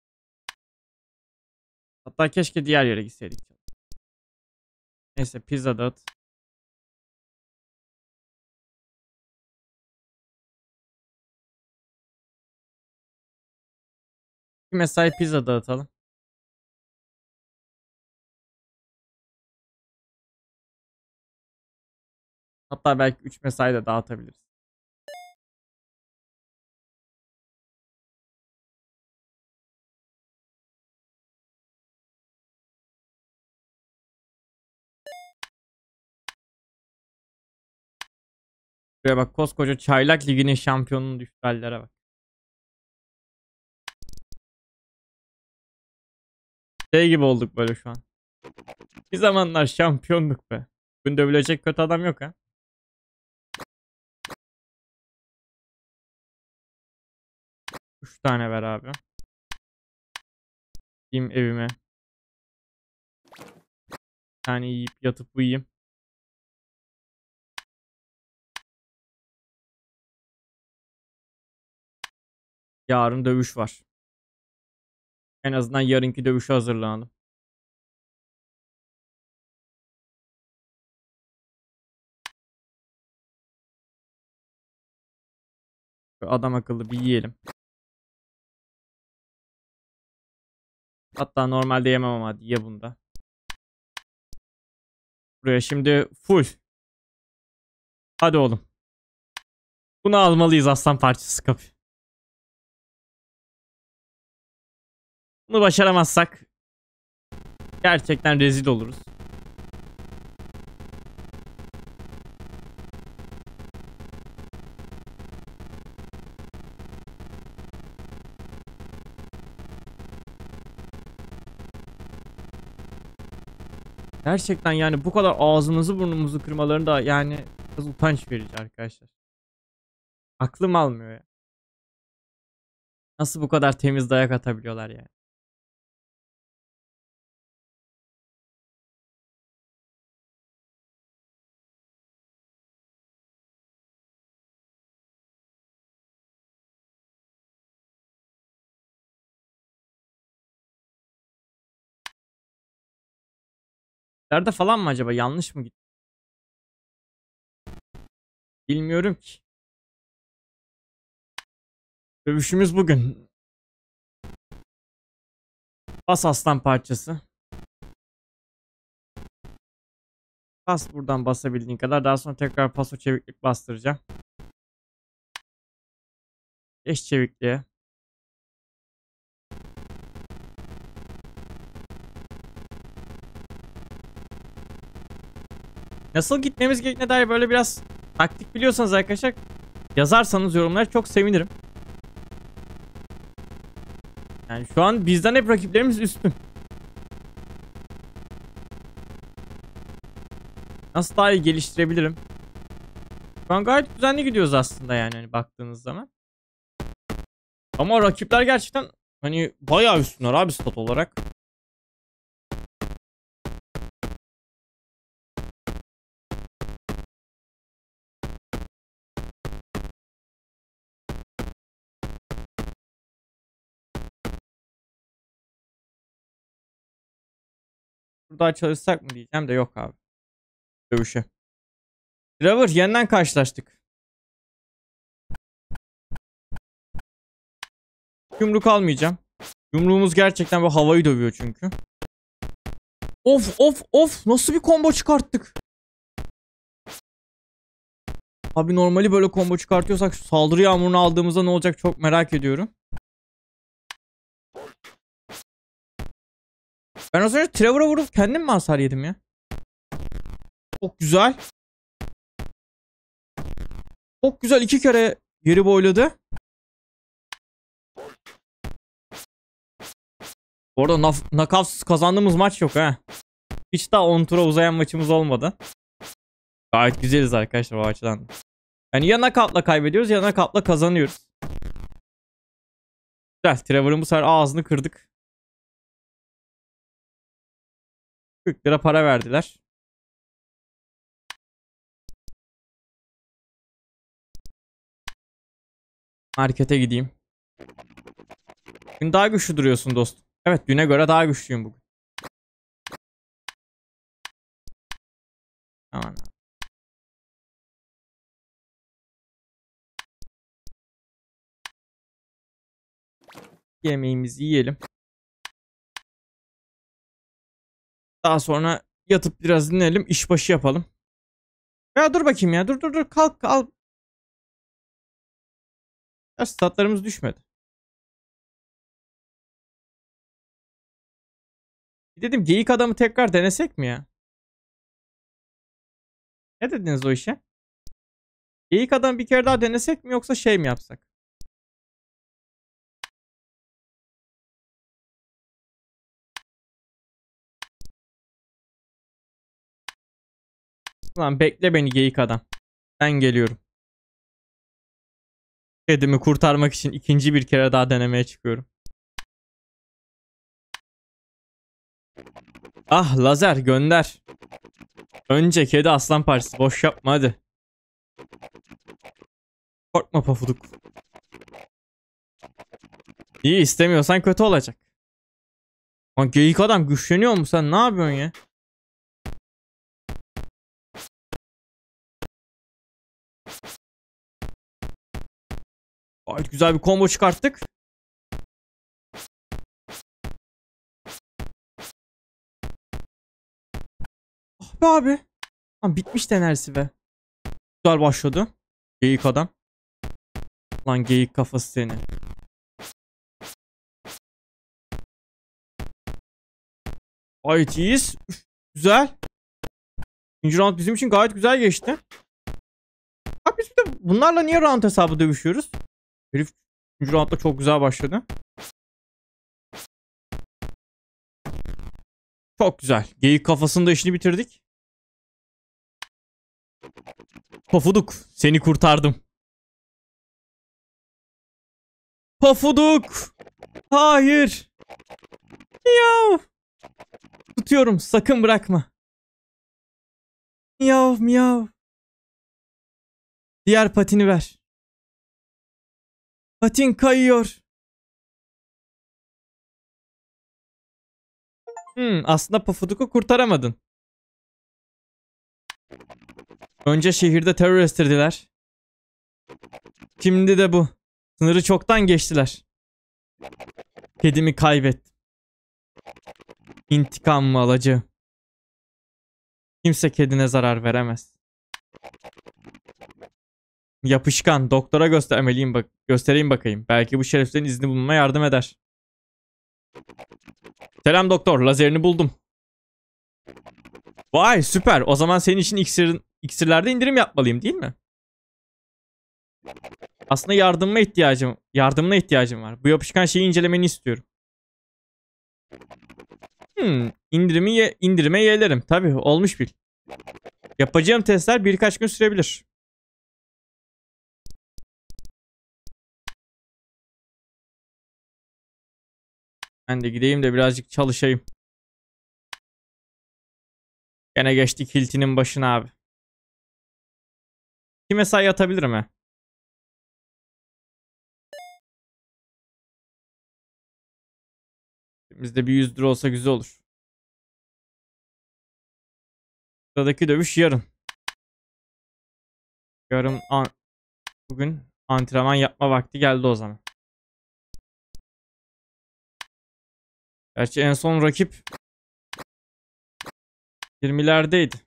Hatta keşke diğer yere gitseydik. Neyse pizza dağıt. Bir mesai pizza dağıtalım. Hatta belki üç mesai de dağıtabiliriz. Buraya bak, koskoca Çaylak Ligi'nin şampiyonunun düştüğü hallere bak. Şey gibi olduk böyle şu an. Bir zamanlar şampiyonduk be. Bugün dövülecek kötü adam yok ha. Üç tane ver abi. Gideyim evime. Bir tane yiyip yatıp uyuyayım. Yarın dövüş var. En azından yarınki dövüşe hazırlanalım. Adam akıllı bir yiyelim. Hatta normalde yemem ama hadi ye bunda. Buraya şimdi full. Hadi oğlum. Bunu almalıyız aslan parçası kapı. Bunu başaramazsak gerçekten rezil oluruz. Gerçekten yani bu kadar ağzımızı burnumuzu kırmalarını da yani biraz utanç verici arkadaşlar. Aklım almıyor ya. Nasıl bu kadar temiz dayak atabiliyorlar yani. Nerede falan mı acaba? Yanlış mı gitti? Bilmiyorum ki. Dövüşümüz bugün. Bas aslan parçası. Bas buradan basabildiğin kadar. Daha sonra tekrar paso çeviklik bastıracağım. Geç çevikliğe. Nasıl gitmemiz gerektiğine dair böyle biraz taktik biliyorsanız arkadaşlar yazarsanız yorumlar çok sevinirim. Yani şu an bizden hep rakiplerimiz üstün. Nasıl daha iyi geliştirebilirim? Şu an gayet düzenli gidiyoruz aslında yani hani baktığınız zaman. Ama rakipler gerçekten hani bayağı üstünler abi stat olarak. Burada çalışsak mı diyeceğim de yok abi. Dövüşe. Trevor yeniden karşılaştık. Yumruk almayacağım. Yumruğumuz gerçekten bu havayı dövüyor çünkü. Of of of nasıl bir combo çıkarttık. Abi normali böyle combo çıkartıyorsak şu saldırı yağmurunu aldığımızda ne olacak çok merak ediyorum. Ben az önce Trevor'a vurup kendim mi hasar yedim ya? Çok güzel. Çok güzel iki kere geri boyladı. Bu arada knockout'suz kazandığımız maç yok ha. Hiç daha on tura uzayan maçımız olmadı. Gayet güzeliz arkadaşlar o açıdan. Yani ya knockout'la kaybediyoruz ya knockout'la kazanıyoruz. Güzel. Trevor'ın bu sefer ağzını kırdık. kırk lira para verdiler. Markete gideyim. Bugün daha güçlü duruyorsun dostum. Evet düne göre daha güçlüyüm bugün. Aman. Yemeğimizi yiyelim. Daha sonra yatıp biraz dinleyelim. İşbaşı yapalım. Ya dur bakayım ya. Dur dur dur. Kalk kalk. Ya statlarımız düşmedi. Dedim geyik adamı tekrar denesek mi ya? Ne dediniz o işe? Geyik adamı bir kere daha denesek mi yoksa şey mi yapsak? Ulan bekle beni geyik adam. Ben geliyorum. Kedimi kurtarmak için ikinci bir kere daha denemeye çıkıyorum. Ah lazer gönder. Önce kedi aslan partisi. Boş yapma hadi. Korkma pafuduk. İyi istemiyorsan kötü olacak. Lan geyik adam güçleniyor mu sen ne yapıyorsun ya? Gayet güzel bir combo çıkarttık. Ah be abi. Lan bitmiş enerjisi be. Güzel başladı. Geyik adam. Lan geyik kafası seni. Gayet iyiyiz. Üf, güzel. İkinci round bizim için gayet güzel geçti. Bak biz de bunlarla niye round hesabı dövüşüyoruz? Herif üçüncü roundda çok güzel başladı. Çok güzel. Geyik kafasında işini bitirdik. Pofuduk, seni kurtardım. Pofuduk. Hayır. Miyav. Tutuyorum, sakın bırakma. Miyav miyav. Diğer patini ver. Patin kayıyor. Hmm, aslında Pofuduk'u kurtaramadın. Önce şehirde terör estirdiler. Şimdi de bu. Sınırı çoktan geçtiler. Kedimi kaybettim. İntikamımı alacağım. Kimse kedine zarar veremez. Yapışkan, doktora göstermeliyim bak göstereyim bakayım. Belki bu şereflerin izni bulmama yardım eder. Selam doktor, lazerini buldum. Vay süper. O zaman senin için iksir, iksirlerde indirim yapmalıyım değil mi? Aslında yardımına ihtiyacım, yardımına ihtiyacım var. Bu yapışkan şeyi incelemeni istiyorum. Hmm, indirimi ye, indirime yeğlerim. Tabii olmuş bil. Yapacağım testler birkaç gün sürebilir. Ben de gideyim de birazcık çalışayım. Gene geçtik Hilti'nin başına abi. İki mesai atabilirim he. Bizde bir yüz lira olsa güzel olur. Sıradaki dövüş yarın. Yarın an bugün antrenman yapma vakti geldi o zaman. Gerçi en son rakip yirmilerdeydi.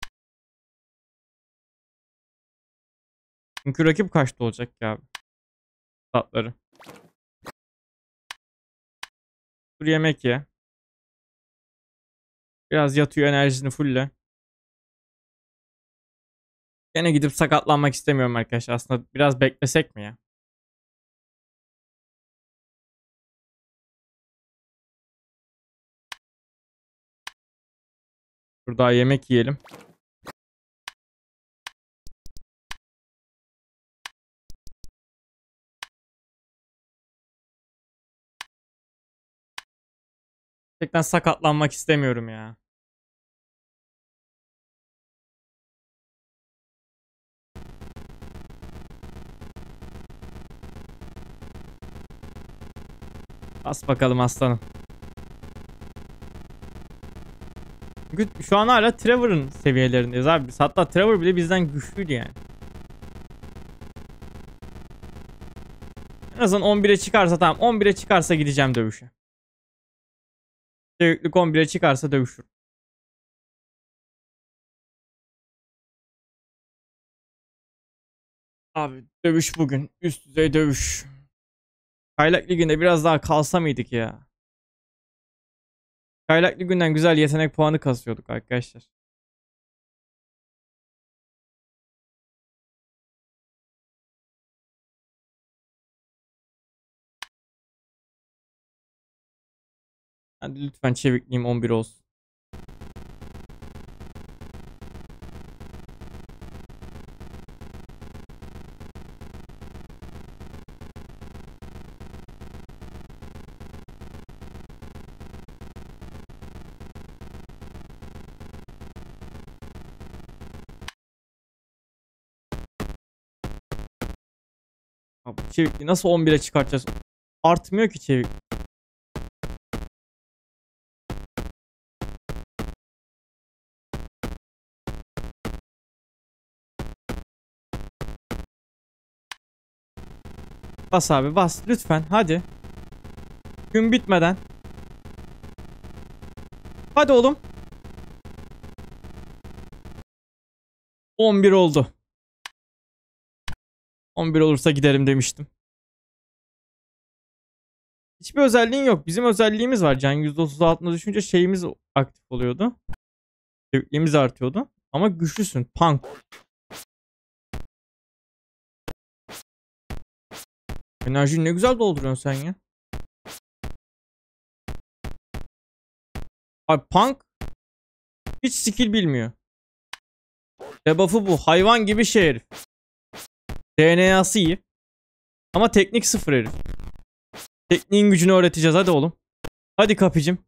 Çünkü rakip kaçta olacak ya abi? Tatları. Dur yemek ye. Biraz yatıyor, enerjisini fulle. Gene gidip sakatlanmak istemiyorum arkadaşlar. Aslında biraz beklesek mi ya? Dur daha yemek yiyelim. Gerçekten sakatlanmak istemiyorum ya. Bas bakalım aslanım. Çünkü şu an hala Trevor'ın seviyelerindeyiz abi. Hatta Trevor bile bizden güçlüydü yani. En azından on bire çıkarsa tamam. on bire çıkarsa gideceğim dövüşe. Çeviklik on bire çıkarsa dövüşür. Abi dövüş bugün. Üst düzey dövüş. Kaylak Ligi'nde biraz daha kalsa mıydık ya? Kaylak Ligi'nden güzel yetenek puanı kasıyorduk arkadaşlar. Hadi lütfen çevikliğim on bir olsun. Abi çevikliği nasıl on bire çıkartacağız? Artmıyor ki çevik. Bas abi bas lütfen hadi. Gün bitmeden. Hadi oğlum. on bir oldu. on bir olursa giderim demiştim. Hiçbir özelliğin yok. Bizim özelliğimiz var. Can yüzde otuz altına düşünce şeyimiz aktif oluyordu. Çevikliğimiz artıyordu. Ama güçlüsün. Punk. Enerjiyi ne güzel dolduruyorsun sen ya. Abi Punk hiç skill bilmiyor. Debuff'ı bu. Hayvan gibi şey herif. D N A'sı iyi. Ama teknik sıfır herif. Tekniğin gücünü öğreteceğiz hadi oğlum. Hadi kapıcım.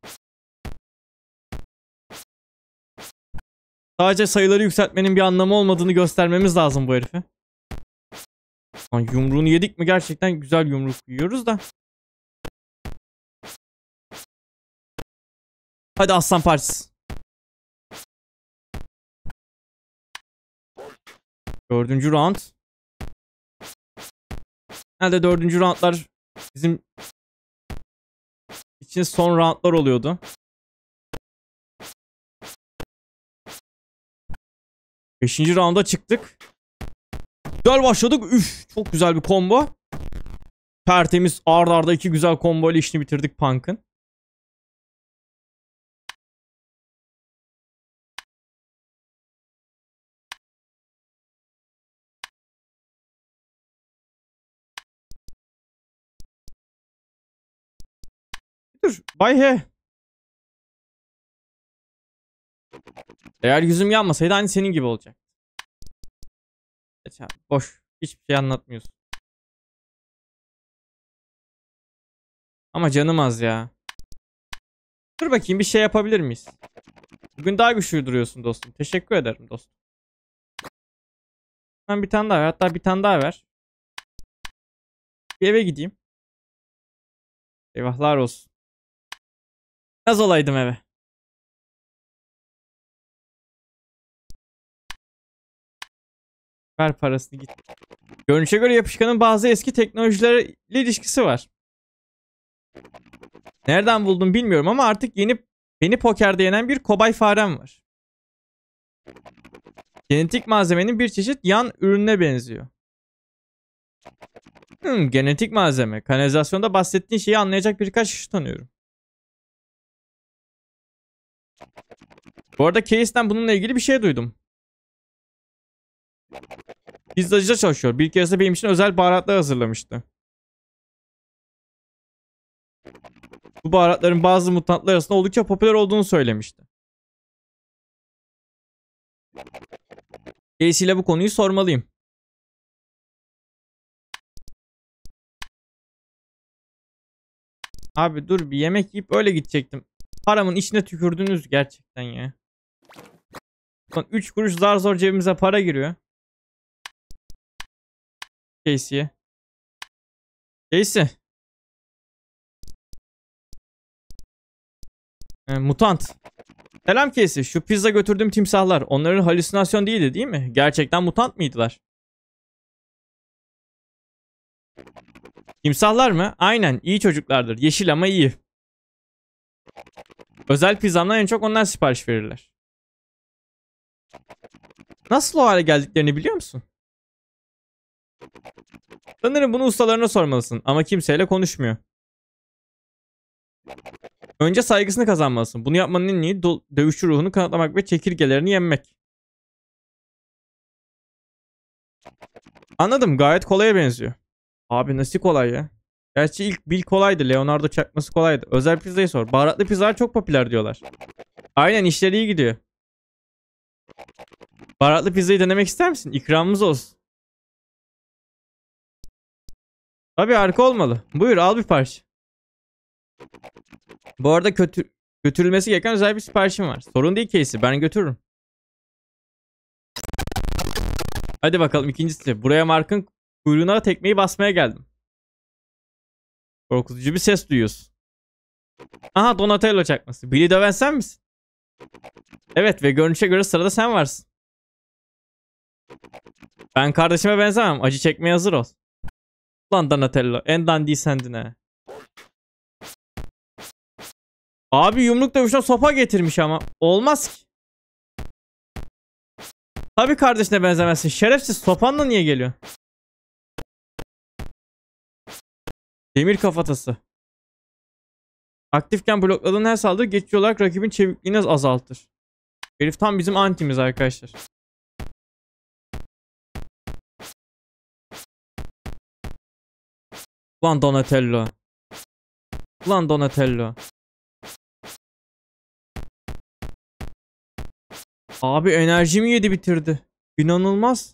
Sadece sayıları yükseltmenin bir anlamı olmadığını göstermemiz lazım bu herife. Lan yumruğunu yedik mi gerçekten güzel yumruk yiyoruz da. Hadi aslan partisi. Dördüncü round. Nerede dördüncü roundlar bizim için son roundlar oluyordu. Beşinci rounda çıktık. Güzel başladık. Üf, çok güzel bir combo. Tertemiz arda arda iki güzel combo ile işini bitirdik Punk'ın. Dur. Bay he. Eğer yüzüm yanmasaydı aynı senin gibi olacak. Geç abi, boş. Hiçbir şey anlatmıyorsun. Ama canım az ya. Dur bakayım bir şey yapabilir miyiz? Bugün daha güçlü duruyorsun dostum. Teşekkür ederim dostum. Ben bir tane daha ver. Hatta bir tane daha ver. Bir eve gideyim. Eyvahlar olsun. Az olaydım eve. Ver parasını git. Görünüşe göre yapışkanın bazı eski teknolojilerle ilişkisi var. Nereden buldum bilmiyorum ama artık yeni beni pokerde yenen bir kobay farem var. Genetik malzemenin bir çeşit yan ürününe benziyor. Hmm, genetik malzeme. Kanalizasyonda bahsettiğin şeyi anlayacak birkaç kişi tanıyorum. Bu arada Case'den bununla ilgili bir şey duydum. Pizzacıda çalışıyor. Bir kez benim için özel baharatlar hazırlamıştı. Bu baharatların bazı mutantlar arasında oldukça popüler olduğunu söylemişti. Case ile bu konuyu sormalıyım. Abi dur bir yemek yiyip öyle gidecektim. Paramın içine tükürdünüz gerçekten ya. Son üç kuruş zar zor cebimize para giriyor. Casey'ye. Casey. E, mutant. Selam Casey. Şu pizza götürdüğüm timsahlar. Onların halüsinasyon değildi değil mi? Gerçekten mutant mıydılar? Timsahlar mı? Aynen. İyi çocuklardır. Yeşil ama iyi. Özel pizzamdan en çok onlar sipariş verirler. Nasıl o hale geldiklerini biliyor musun? Sanırım bunu ustalarına sormalısın ama kimseyle konuşmuyor. Önce saygısını kazanmalısın. Bunu yapmanın en iyi dövüşçü ruhunu kanıtlamak ve çekirgelerini yenmek. Anladım. Gayet kolaya benziyor. Abi nasıl kolay ya? Gerçi ilk Bill kolaydı. Leonardo çakması kolaydı. Özel pizzayı sor. Baharatlı pizzalar çok popüler diyorlar. Aynen işleri iyi gidiyor. Baharatlı pizzayı denemek ister misin? İkramımız olsun. Tabii harika olmalı. Buyur al bir parça. Bu arada kötü, götürülmesi gereken özel bir siparişim var. Sorun değil Casey. Ben götürürüm. Hadi bakalım ikincisi. Buraya Mark'ın kuyruğuna tekmeyi basmaya geldim. Korkutucu bir ses duyuyorsun. Aha Donatello çakması. Billy döven sen misin? Evet ve görünüşe göre sırada sen varsın. Ben kardeşime benzemem. Acı çekmeye hazır ol. Lan Donatello. En dandiği sendin ha. Abi yumruk dövüşüne sopa getirmiş ama. Olmaz ki. Tabii kardeşine benzemezsin. Şerefsiz sopanla niye geliyor? Demir kafatası. Aktifken blokladığın her saldırı geçici olarak rakibin çevikliğini azaltır. Herif tam bizim antimiz arkadaşlar. Ulan Donatello. Ulan Donatello. Abi enerjimi yedi bitirdi. İnanılmaz.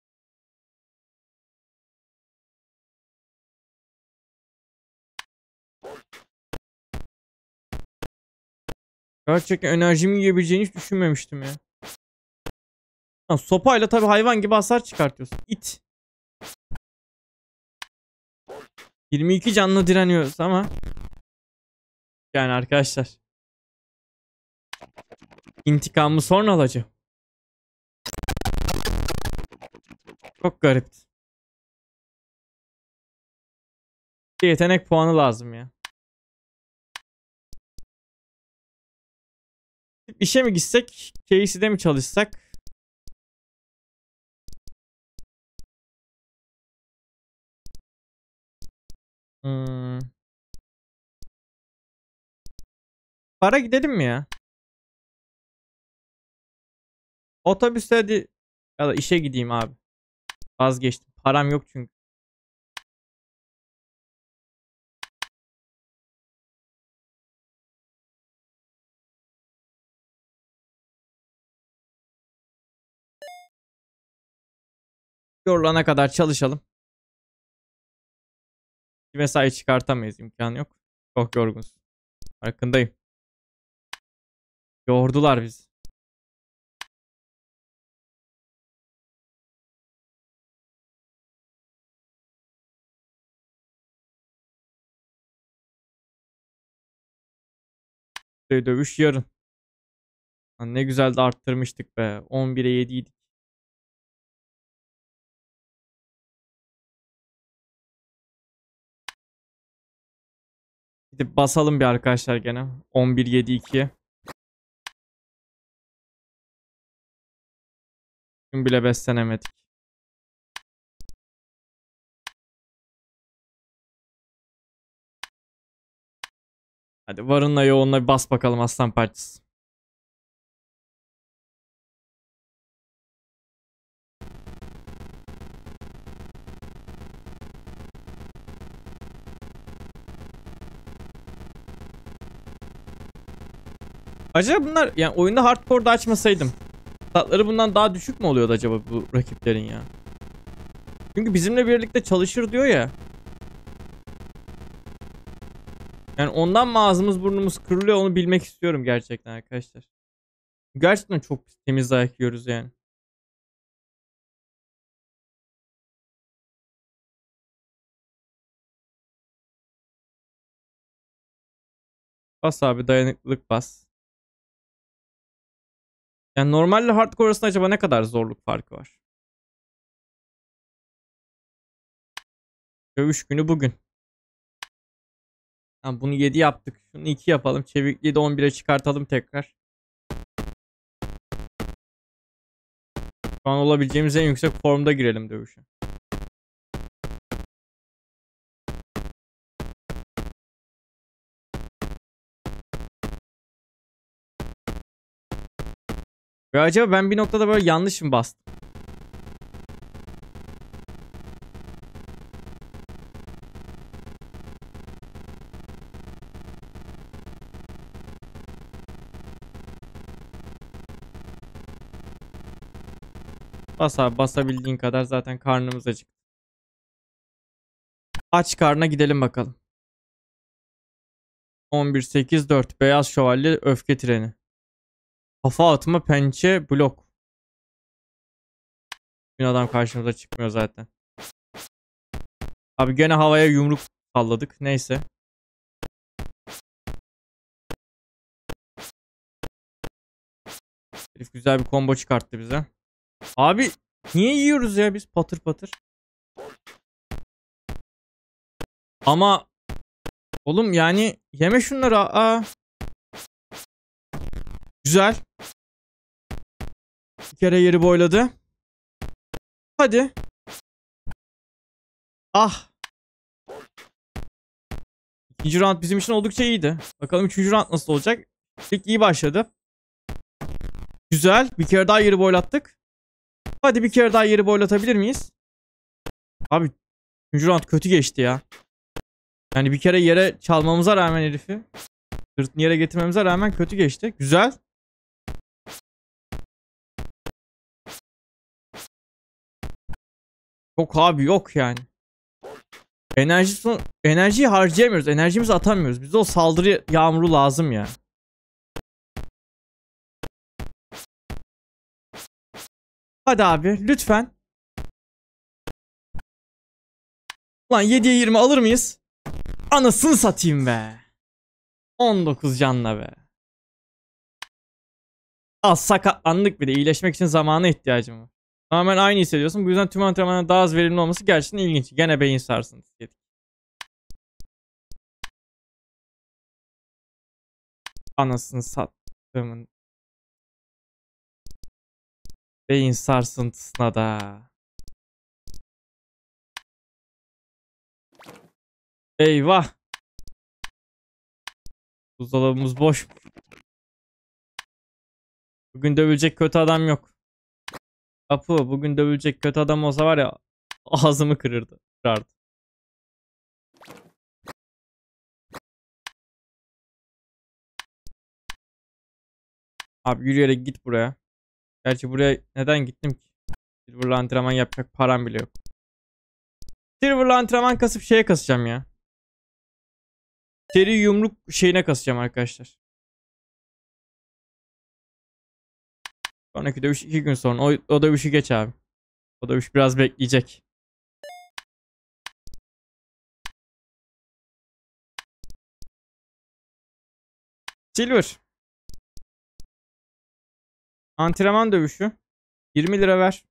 Gerçekten enerjimi yiyebileceğini hiç düşünmemiştim ya. Ha, sopayla tabi hayvan gibi hasar çıkartıyorsun. İt. yirmi iki canlı direniyoruz ama. Yani arkadaşlar. İntikamımı sonra alacağım. Çok garip. Bir yetenek puanı lazım ya. İşe mi gitsek? K C'de mi çalışsak? Hmm. Para gidelim mi ya? Otobüste hadi. Ya da işe gideyim abi. Vazgeçtim. Param yok çünkü. Yorulana kadar çalışalım. Bir mesai çıkartamayız. İmkanı yok. Çok yorgunuz. Farkındayım. Yordular bizi. Dövüş yarın. Lan ne güzel de arttırmıştık be. on bire yediydik. Gidip basalım bir arkadaşlar gene. on bir yedi ikiye. Gün bile beslenemedik. Hadi varınla yoğunla bir bas bakalım aslan parçası. Acaba bunlar yani oyunda hardcore'da açmasaydım statları bundan daha düşük mü oluyordu acaba bu rakiplerin ya? Çünkü bizimle birlikte çalışır diyor ya. Yani ondan mı ağzımız burnumuz kırılıyor onu bilmek istiyorum gerçekten arkadaşlar. Gerçekten çok temiz dayak yiyoruz yani. Bas abi dayanıklılık bas. Yani normalle hardcore arasında acaba ne kadar zorluk farkı var? Dövüş günü bugün. Tamam, bunu yedi yaptık. Şunu iki yapalım. Çevikliği de on bire çıkartalım tekrar. Şu an olabileceğimiz en yüksek formda girelim dövüşe. Ve acaba ben bir noktada böyle yanlış mı bastım? Bas abi basabildiğin kadar zaten karnımız acık. Aç karna gidelim bakalım. on bir sekiz dört Beyaz Şövalye Öfke Treni. Kafa atma pençe blok. Bir adam karşımıza çıkmıyor zaten. Abi gene havaya yumruk salladık. Neyse. Herif güzel bir combo çıkarttı bize. Abi niye yiyoruz ya biz patır patır? Ama oğlum yani yeme şunları. Aa. Güzel. Bir kere yeri boyladı. Hadi. Ah. İkinci round bizim için oldukça iyiydi. Bakalım üçüncü round nasıl olacak? İlk iyi başladı. Güzel. Bir kere daha yeri boylattık. Hadi bir kere daha yeri boylatabilir miyiz? Abi üçüncü round kötü geçti ya. Yani bir kere yere çalmamıza rağmen herifi. Sırtını yere getirmemize rağmen kötü geçti. Güzel. Yok abi yok yani. Enerji son enerjiyi harcayamıyoruz. Enerjimizi atamıyoruz. Bize o saldırı yağmuru lazım ya. Hadi abi lütfen. Lan yediye yirmi alır mıyız? Anasını satayım be. on dokuz canla be. Az sakatlandık bir de iyileşmek için zamana ihtiyacım var. Tamamen aynı hissediyorsun. Bu yüzden tüm antrenmanın daha az verimli olması gerçekten ilginç. Gene beyin sarsıntısı yedik. Anasını sattığımın beyin sarsıntısına da. Eyvah. Buzdolabımız boş. Bugün dövülecek kötü adam yok. Apu bugün dövülecek kötü adam olsa var ya ağzımı kırırdı. Kırardı. Abi yürüyerek git buraya. Gerçi buraya neden gittim ki? Silver'la antrenman yapacak param bile yok. Silver'la antrenman kasıp şeye kasacağım ya. Seri yumruk şeyine kasacağım arkadaşlar. Sonraki dövüş iki gün sonra. O, o dövüşü geç abi. O dövüş biraz bekleyecek. Silver. Antrenman dövüşü. yirmi lira ver.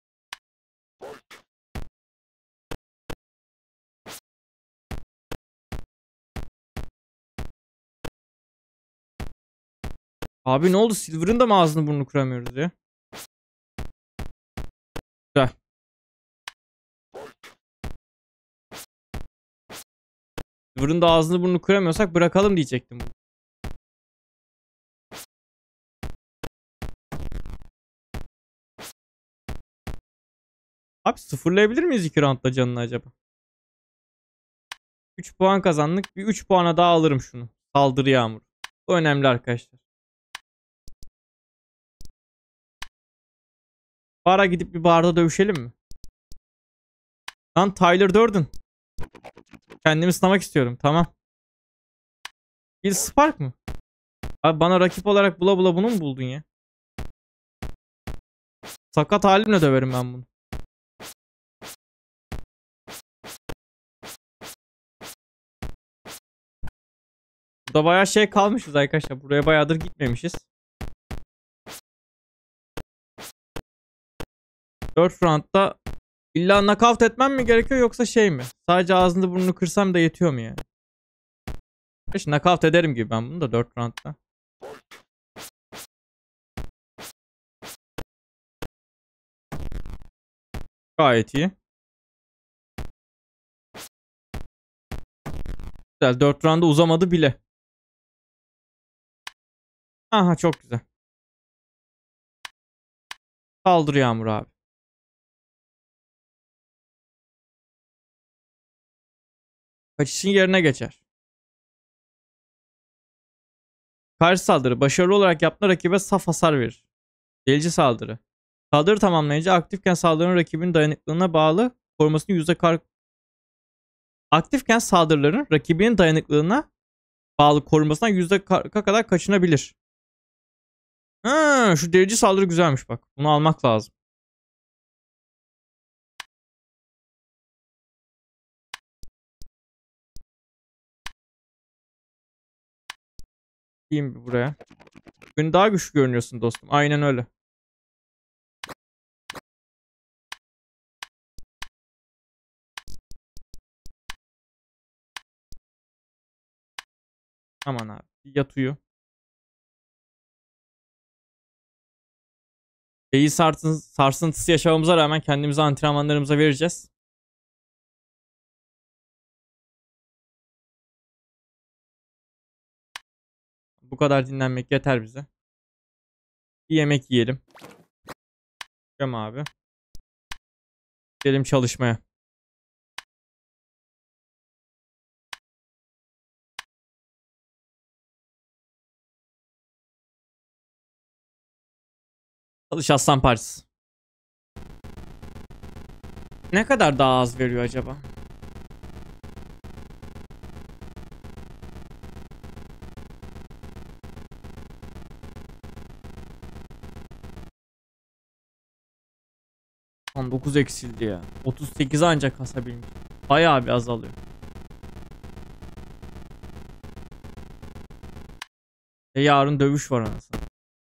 Abi ne oldu? Silver'ın da mı ağzını burnunu kıramıyoruz ya? Güzel. Silver'ın da ağzını burnunu kıramıyorsak bırakalım diyecektim. Abi sıfırlayabilir miyiz iki roundda canını acaba? üç puan kazandık. Bir üç puana daha alırım şunu. Saldırı yağmuru. Bu önemli arkadaşlar. Bara gidip bir barda dövüşelim mi? Lan Tyler Durden. Kendimi sınamak istiyorum. Tamam. Bill Spark mı? Abi bana rakip olarak bula bula bunu mu buldun ya? Sakat halimle döverim ben bunu. Burada bayağı şey kalmışız arkadaşlar. Buraya bayağıdır gitmemişiz. dört roundda illa knockout etmem mi gerekiyor yoksa şey mi? Sadece ağzını burnunu kırsam da yetiyor mu yani? İşte knockout ederim gibi ben bunu da dört roundda. Gayet iyi. Güzel, dört roundda uzamadı bile. Aha çok güzel. Saldırı yağmuru abi. Kaçışın yerine geçer. Karşı saldırı. Başarılı olarak yaptığında rakibe saf hasar verir. Delici saldırı. Saldırı tamamlayınca aktifken saldırının rakibinin dayanıklılığına bağlı korumasını yüzde kırk. Aktifken saldırıların rakibinin dayanıklılığına bağlı korumasından yüzde kırka kadar kaçınabilir. Ha, şu delici saldırı güzelmiş bak. Bunu almak lazım. Giyeyim bir buraya. Bugün daha güçlü görünüyorsun dostum. Aynen öyle. Aman abi. Yat uyu. Beyin sarsıntısı yaşamamıza rağmen kendimizi antrenmanlarımıza vereceğiz. Bu kadar dinlenmek yeter bize. Bir yemek yiyelim. Tamam abi. Gidelim çalışmaya. Çalış Aslan Partisi. Ne kadar daha az veriyor acaba? on dokuz eksildi ya. otuz sekiz ancak kasabilmiş. Bayağı bir azalıyor. E yarın dövüş var anasını.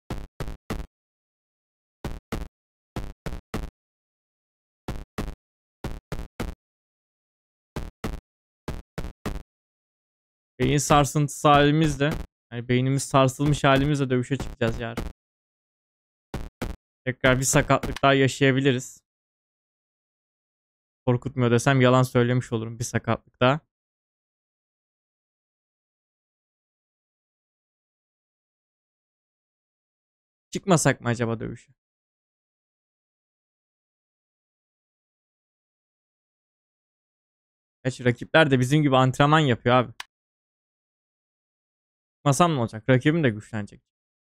Beyin sarsıntısı halimizle, yani beynimiz sarsılmış halimizle dövüşe çıkacağız yarın. Tekrar bir sakatlık daha yaşayabiliriz. Korkutmuyor desem yalan söylemiş olurum, bir sakatlık daha. Çıkmasak mı acaba dövüşe? Gerçi rakipler de bizim gibi antrenman yapıyor abi. Çıkmasam ne olacak? Rakibim de güçlenecek.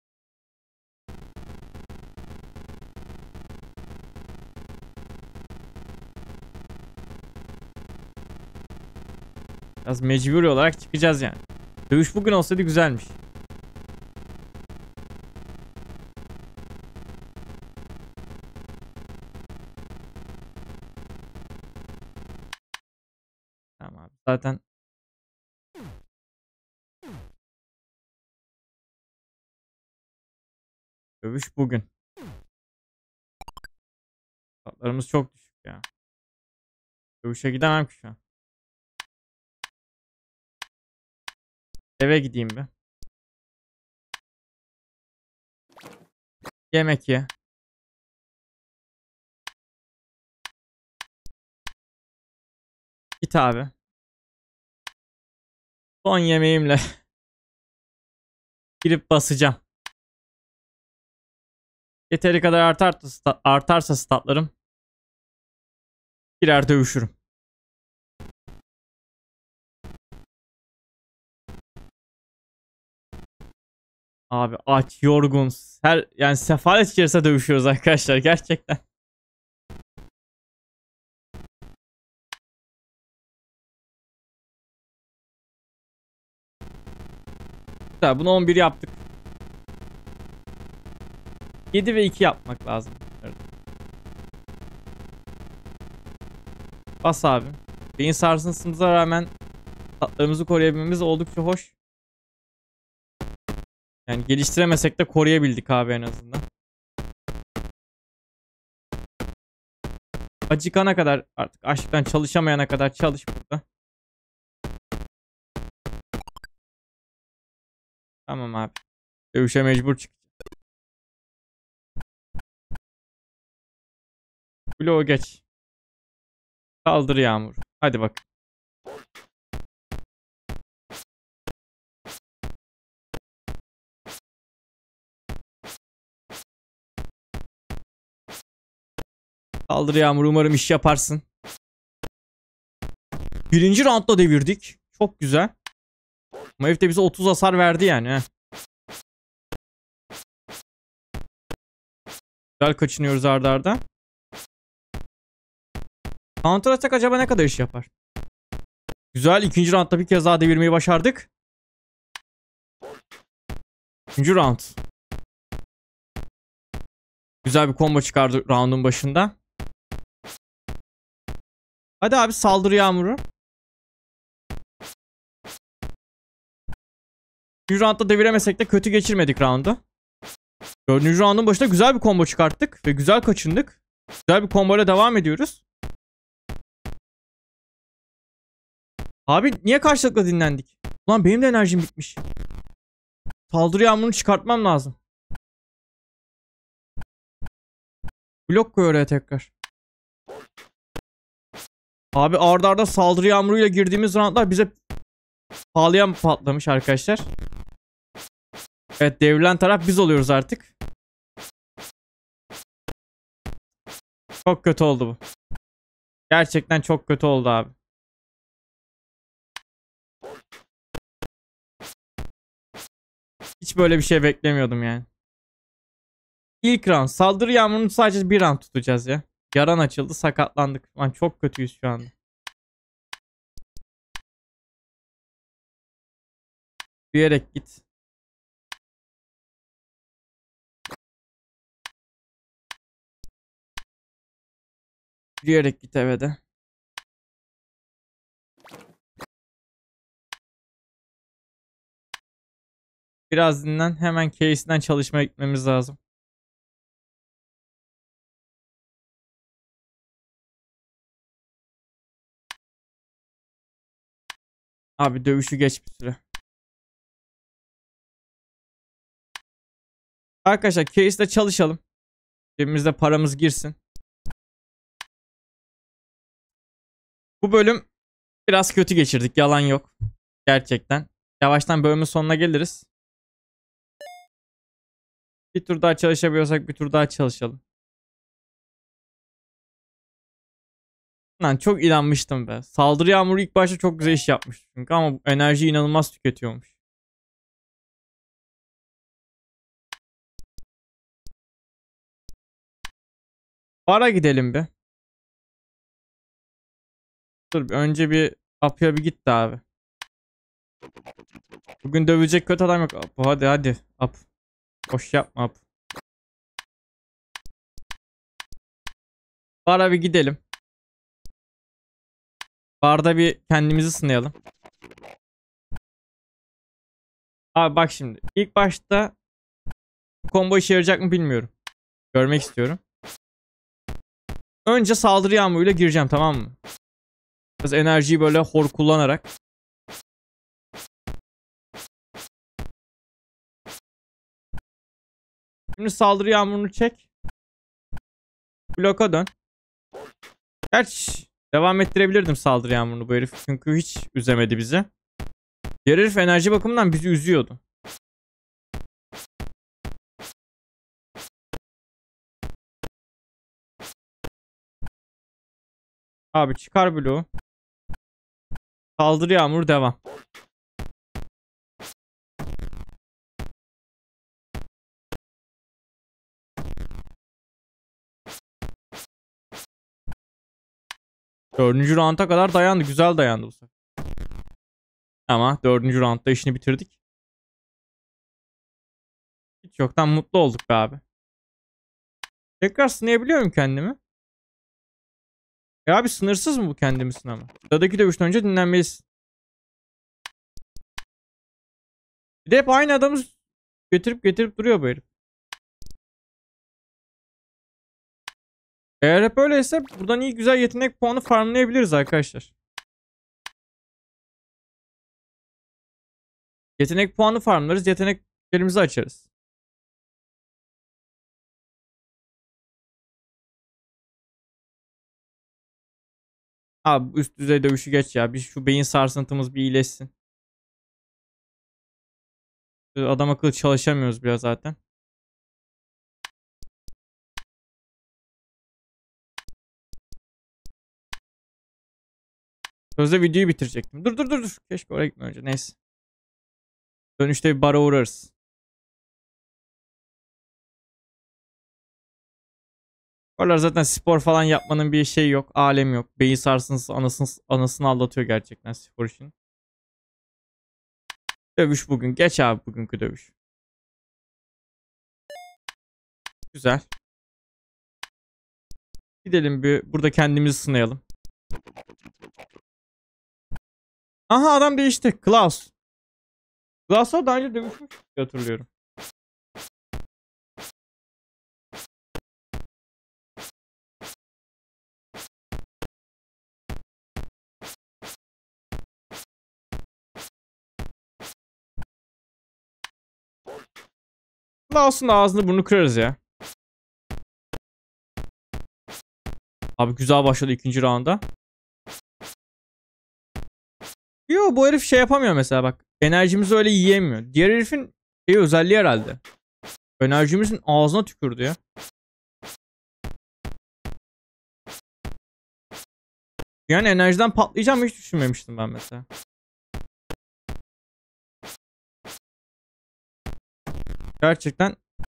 Biraz mecburi olarak çıkacağız yani. Dövüş bugün olsaydı güzelmiş. Tamam abi. Zaten dövüş bugün. Tatlarımız çok düşük ya. Dövüşe gidemem ki şu an. Eve gideyim bir. Yemek ye. Git abi. Son yemeğimle girip basacağım. Yeteri kadar artarsa, artarsa statlarım girer dövüşürüm. Abi aç, yorgun, her yani sefalet içerisinde dövüşüyoruz arkadaşlar gerçekten. Güzel, bunu on bir yaptık. yedi ve iki yapmak lazım. Evet. Bas abi. Beyin sarsıntımıza rağmen tatlarımızı koruyabilmemiz oldukça hoş. Yani geliştiremesek de koruyabildik abi en azından. Acıkana kadar, artık açlıktan çalışamayana kadar çalış burada. Tamam abi. Dövüşe mecbur çık. Bloğu geç. Kaldır Yağmur. Hadi bak. Kaldır Yağmur, umarım iş yaparsın. Birinci roundda devirdik. Çok güzel. Ama herif de bize otuz hasar verdi yani. Heh. Güzel kaçınıyoruz arda arda. Counter attack acaba ne kadar iş yapar? Güzel, ikinci roundda bir kez daha devirmeyi başardık. Üçüncü round. Güzel bir combo çıkardı round'un başında. Hadi abi, saldır Yağmur'u. Üçüncü roundda deviremesek de kötü geçirmedik round'u. Dördüncü round'un başında güzel bir combo çıkarttık ve güzel kaçındık. Güzel bir combo ile devam ediyoruz. Abi niye karşılıklı dinlendik? Ulan benim de enerjim bitmiş. Saldırı Yağmur'unu çıkartmam lazım. Blok koy oraya tekrar. Abi arda arda saldırı yağmuruyla girdiğimiz roundlar bize pahalıya patlamış arkadaşlar. Evet, devrilen taraf biz oluyoruz artık. Çok kötü oldu bu. Gerçekten çok kötü oldu abi. Hiç böyle bir şey beklemiyordum yani. İlk round. Saldırı yağmurunu sadece bir round tutacağız ya. Yaran açıldı, sakatlandık. Lan çok kötüyüz şu anda. Büyüyerek git. Yürüyerek git eve de. Biraz dinlen. Hemen case'den çalışmaya gitmemiz lazım. Abi dövüşü geç bir süre. Arkadaşlar case'de çalışalım. Cebimizde paramız girsin. Bu bölüm biraz kötü geçirdik. Yalan yok. Gerçekten. Yavaştan bölümün sonuna geliriz. Bir tur daha çalışabiliyorsak bir tur daha çalışalım. Lan çok inanmıştım be. Saldırı yağmuru ilk başta çok güzel iş yapmış. Çünkü ama enerji inanılmaz tüketiyormuş. Bara gidelim bir. Dur bir önce bir Apya bir gitti abi. Bugün dövecek kötü adam yok. Apo, hadi hadi. Ap. Boş yapma ap. Bara bir gidelim. Barda bir kendimizi sınayalım. Abi bak şimdi. İlk başta bu combo işe yarayacak mı bilmiyorum. Görmek istiyorum. Önce saldırı yağmuruyla gireceğim, tamam mı? Biraz enerjiyi böyle hor kullanarak. Şimdi saldırı yağmurunu çek. Bloka dön. Gerçi devam ettirebilirdim saldırı yağmurunu bu herif. Çünkü hiç üzemedi bizi. Diğer herif enerji bakımından bizi üzüyordu. Abi çıkar bloğu. Saldırı yağmuru devam. Dördüncü rounda kadar dayandı. Güzel dayandı bu sefer. Ama dördüncü roundda işini bitirdik. Hiç yoktan mutlu olduk be abi. Tekrar sınayabiliyor muyum kendimi? Ya abi sınırsız mı bu kendimi sınama? Sıradaki dövüşten önce dinlenmelisin. Bir de hep aynı adamı getirip getirip duruyor bu herif. Eğer hep öyleyse buradan iyi güzel yetenek puanı farmlayabiliriz arkadaşlar. Yetenek puanı farmlarız. Yeteneklerimizi açarız. Abi üst düzey dövüşü geç ya. Bir şu beyin sarsıntımız bir iyileşsin. Adam akıllı çalışamıyoruz biraz zaten. Sözde videoyu bitirecektim. Dur dur dur dur. Keşke oraya gitme önce. Neyse. Dönüşte bir bara uğrarız. Oralar zaten spor falan yapmanın bir şey yok. Alemi yok. Beyin sarsıntısı anasını, anasını aldatıyor gerçekten spor için. Dövüş bugün. Geç abi bugünkü dövüş. Güzel. Gidelim bir burada kendimizi sınayalım. Aha adam değişti. Klaus. Klaus'la daha önce dövüşmüş diye hatırlıyorum. Klaus'un ağzını burnunu kırarız ya. Abi güzel başladı ikinci rounda. Yo bu herif şey yapamıyor mesela bak. Enerjimizi öyle yiyemiyor. Diğer herifin şey özelliği herhalde. Enerjimizin ağzına tükürdü ya. Yani enerjiden patlayacağımı hiç düşünmemiştim ben mesela. Gerçekten.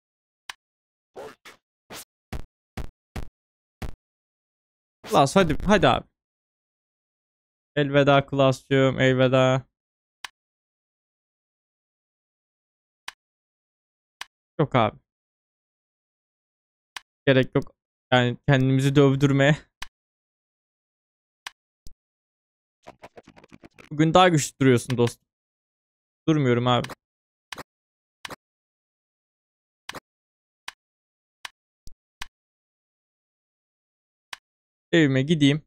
Klas hadi hadi abi. Elveda Klas'cığım, elveda. Yok abi. Gerek yok. Yani kendimizi dövdürmeye. Bugün daha güçlü duruyorsun dostum. Durmuyorum abi. Evime gideyim.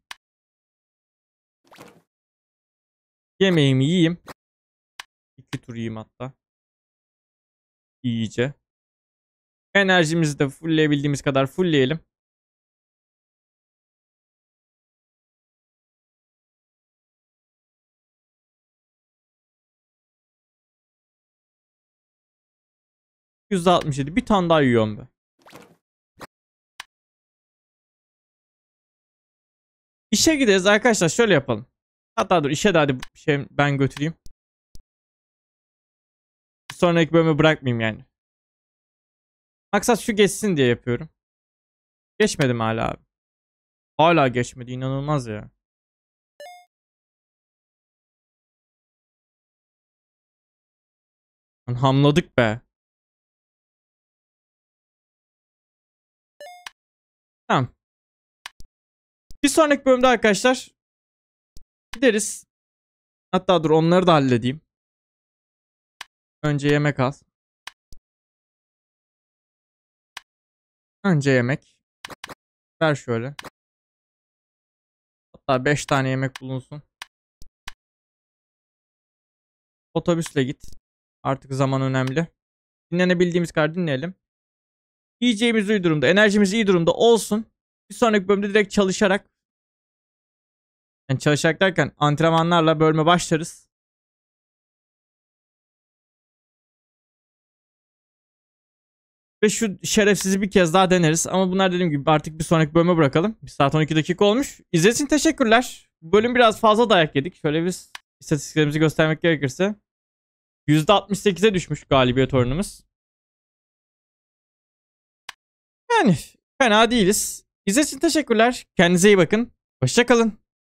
Yemeğimi yiyeyim. İki tur yiyeyim hatta. İyice. Enerjimizi de fullleyebildiğimiz kadar fullleyelim. yüzde altmış yedi. Bir tane daha yiyorum be. İşe gideriz arkadaşlar. Şöyle yapalım. Hatta dur işe de hadi bir şey ben götüreyim. Bir sonraki bölümü bırakmayayım yani. Maksat şu geçsin diye yapıyorum. Geçmedim hala abi. Hala geçmedi. İnanılmaz ya. Lan hamladık be. Tamam. Bir sonraki bölümde arkadaşlar gideriz. Hatta dur onları da halledeyim. Önce yemek al. Önce yemek. Ver şöyle. Hatta beş tane yemek bulunsun. Otobüsle git. Artık zaman önemli. Dinlenebildiğimiz kadar dinleyelim. Yiyeceğimiz iyi durumda. Enerjimiz iyi durumda olsun. Bir sonraki bölümde direkt çalışarak. Yani çalışarak derken antrenmanlarla bölüme başlarız. Ve şu şerefsizi bir kez daha deneriz. Ama bunlar dediğim gibi artık bir sonraki bölüme bırakalım. bir saat on iki dakika olmuş. İzlediğiniz için teşekkürler. Bu bölüm biraz fazla dayak yedik. Şöyle bir istatistiklerimizi göstermek gerekirse. yüzde altmış sekize düşmüş galibiyet oranımız. Yani fena değiliz. İzlediğiniz için teşekkürler. Kendinize iyi bakın. Hoşça kalın.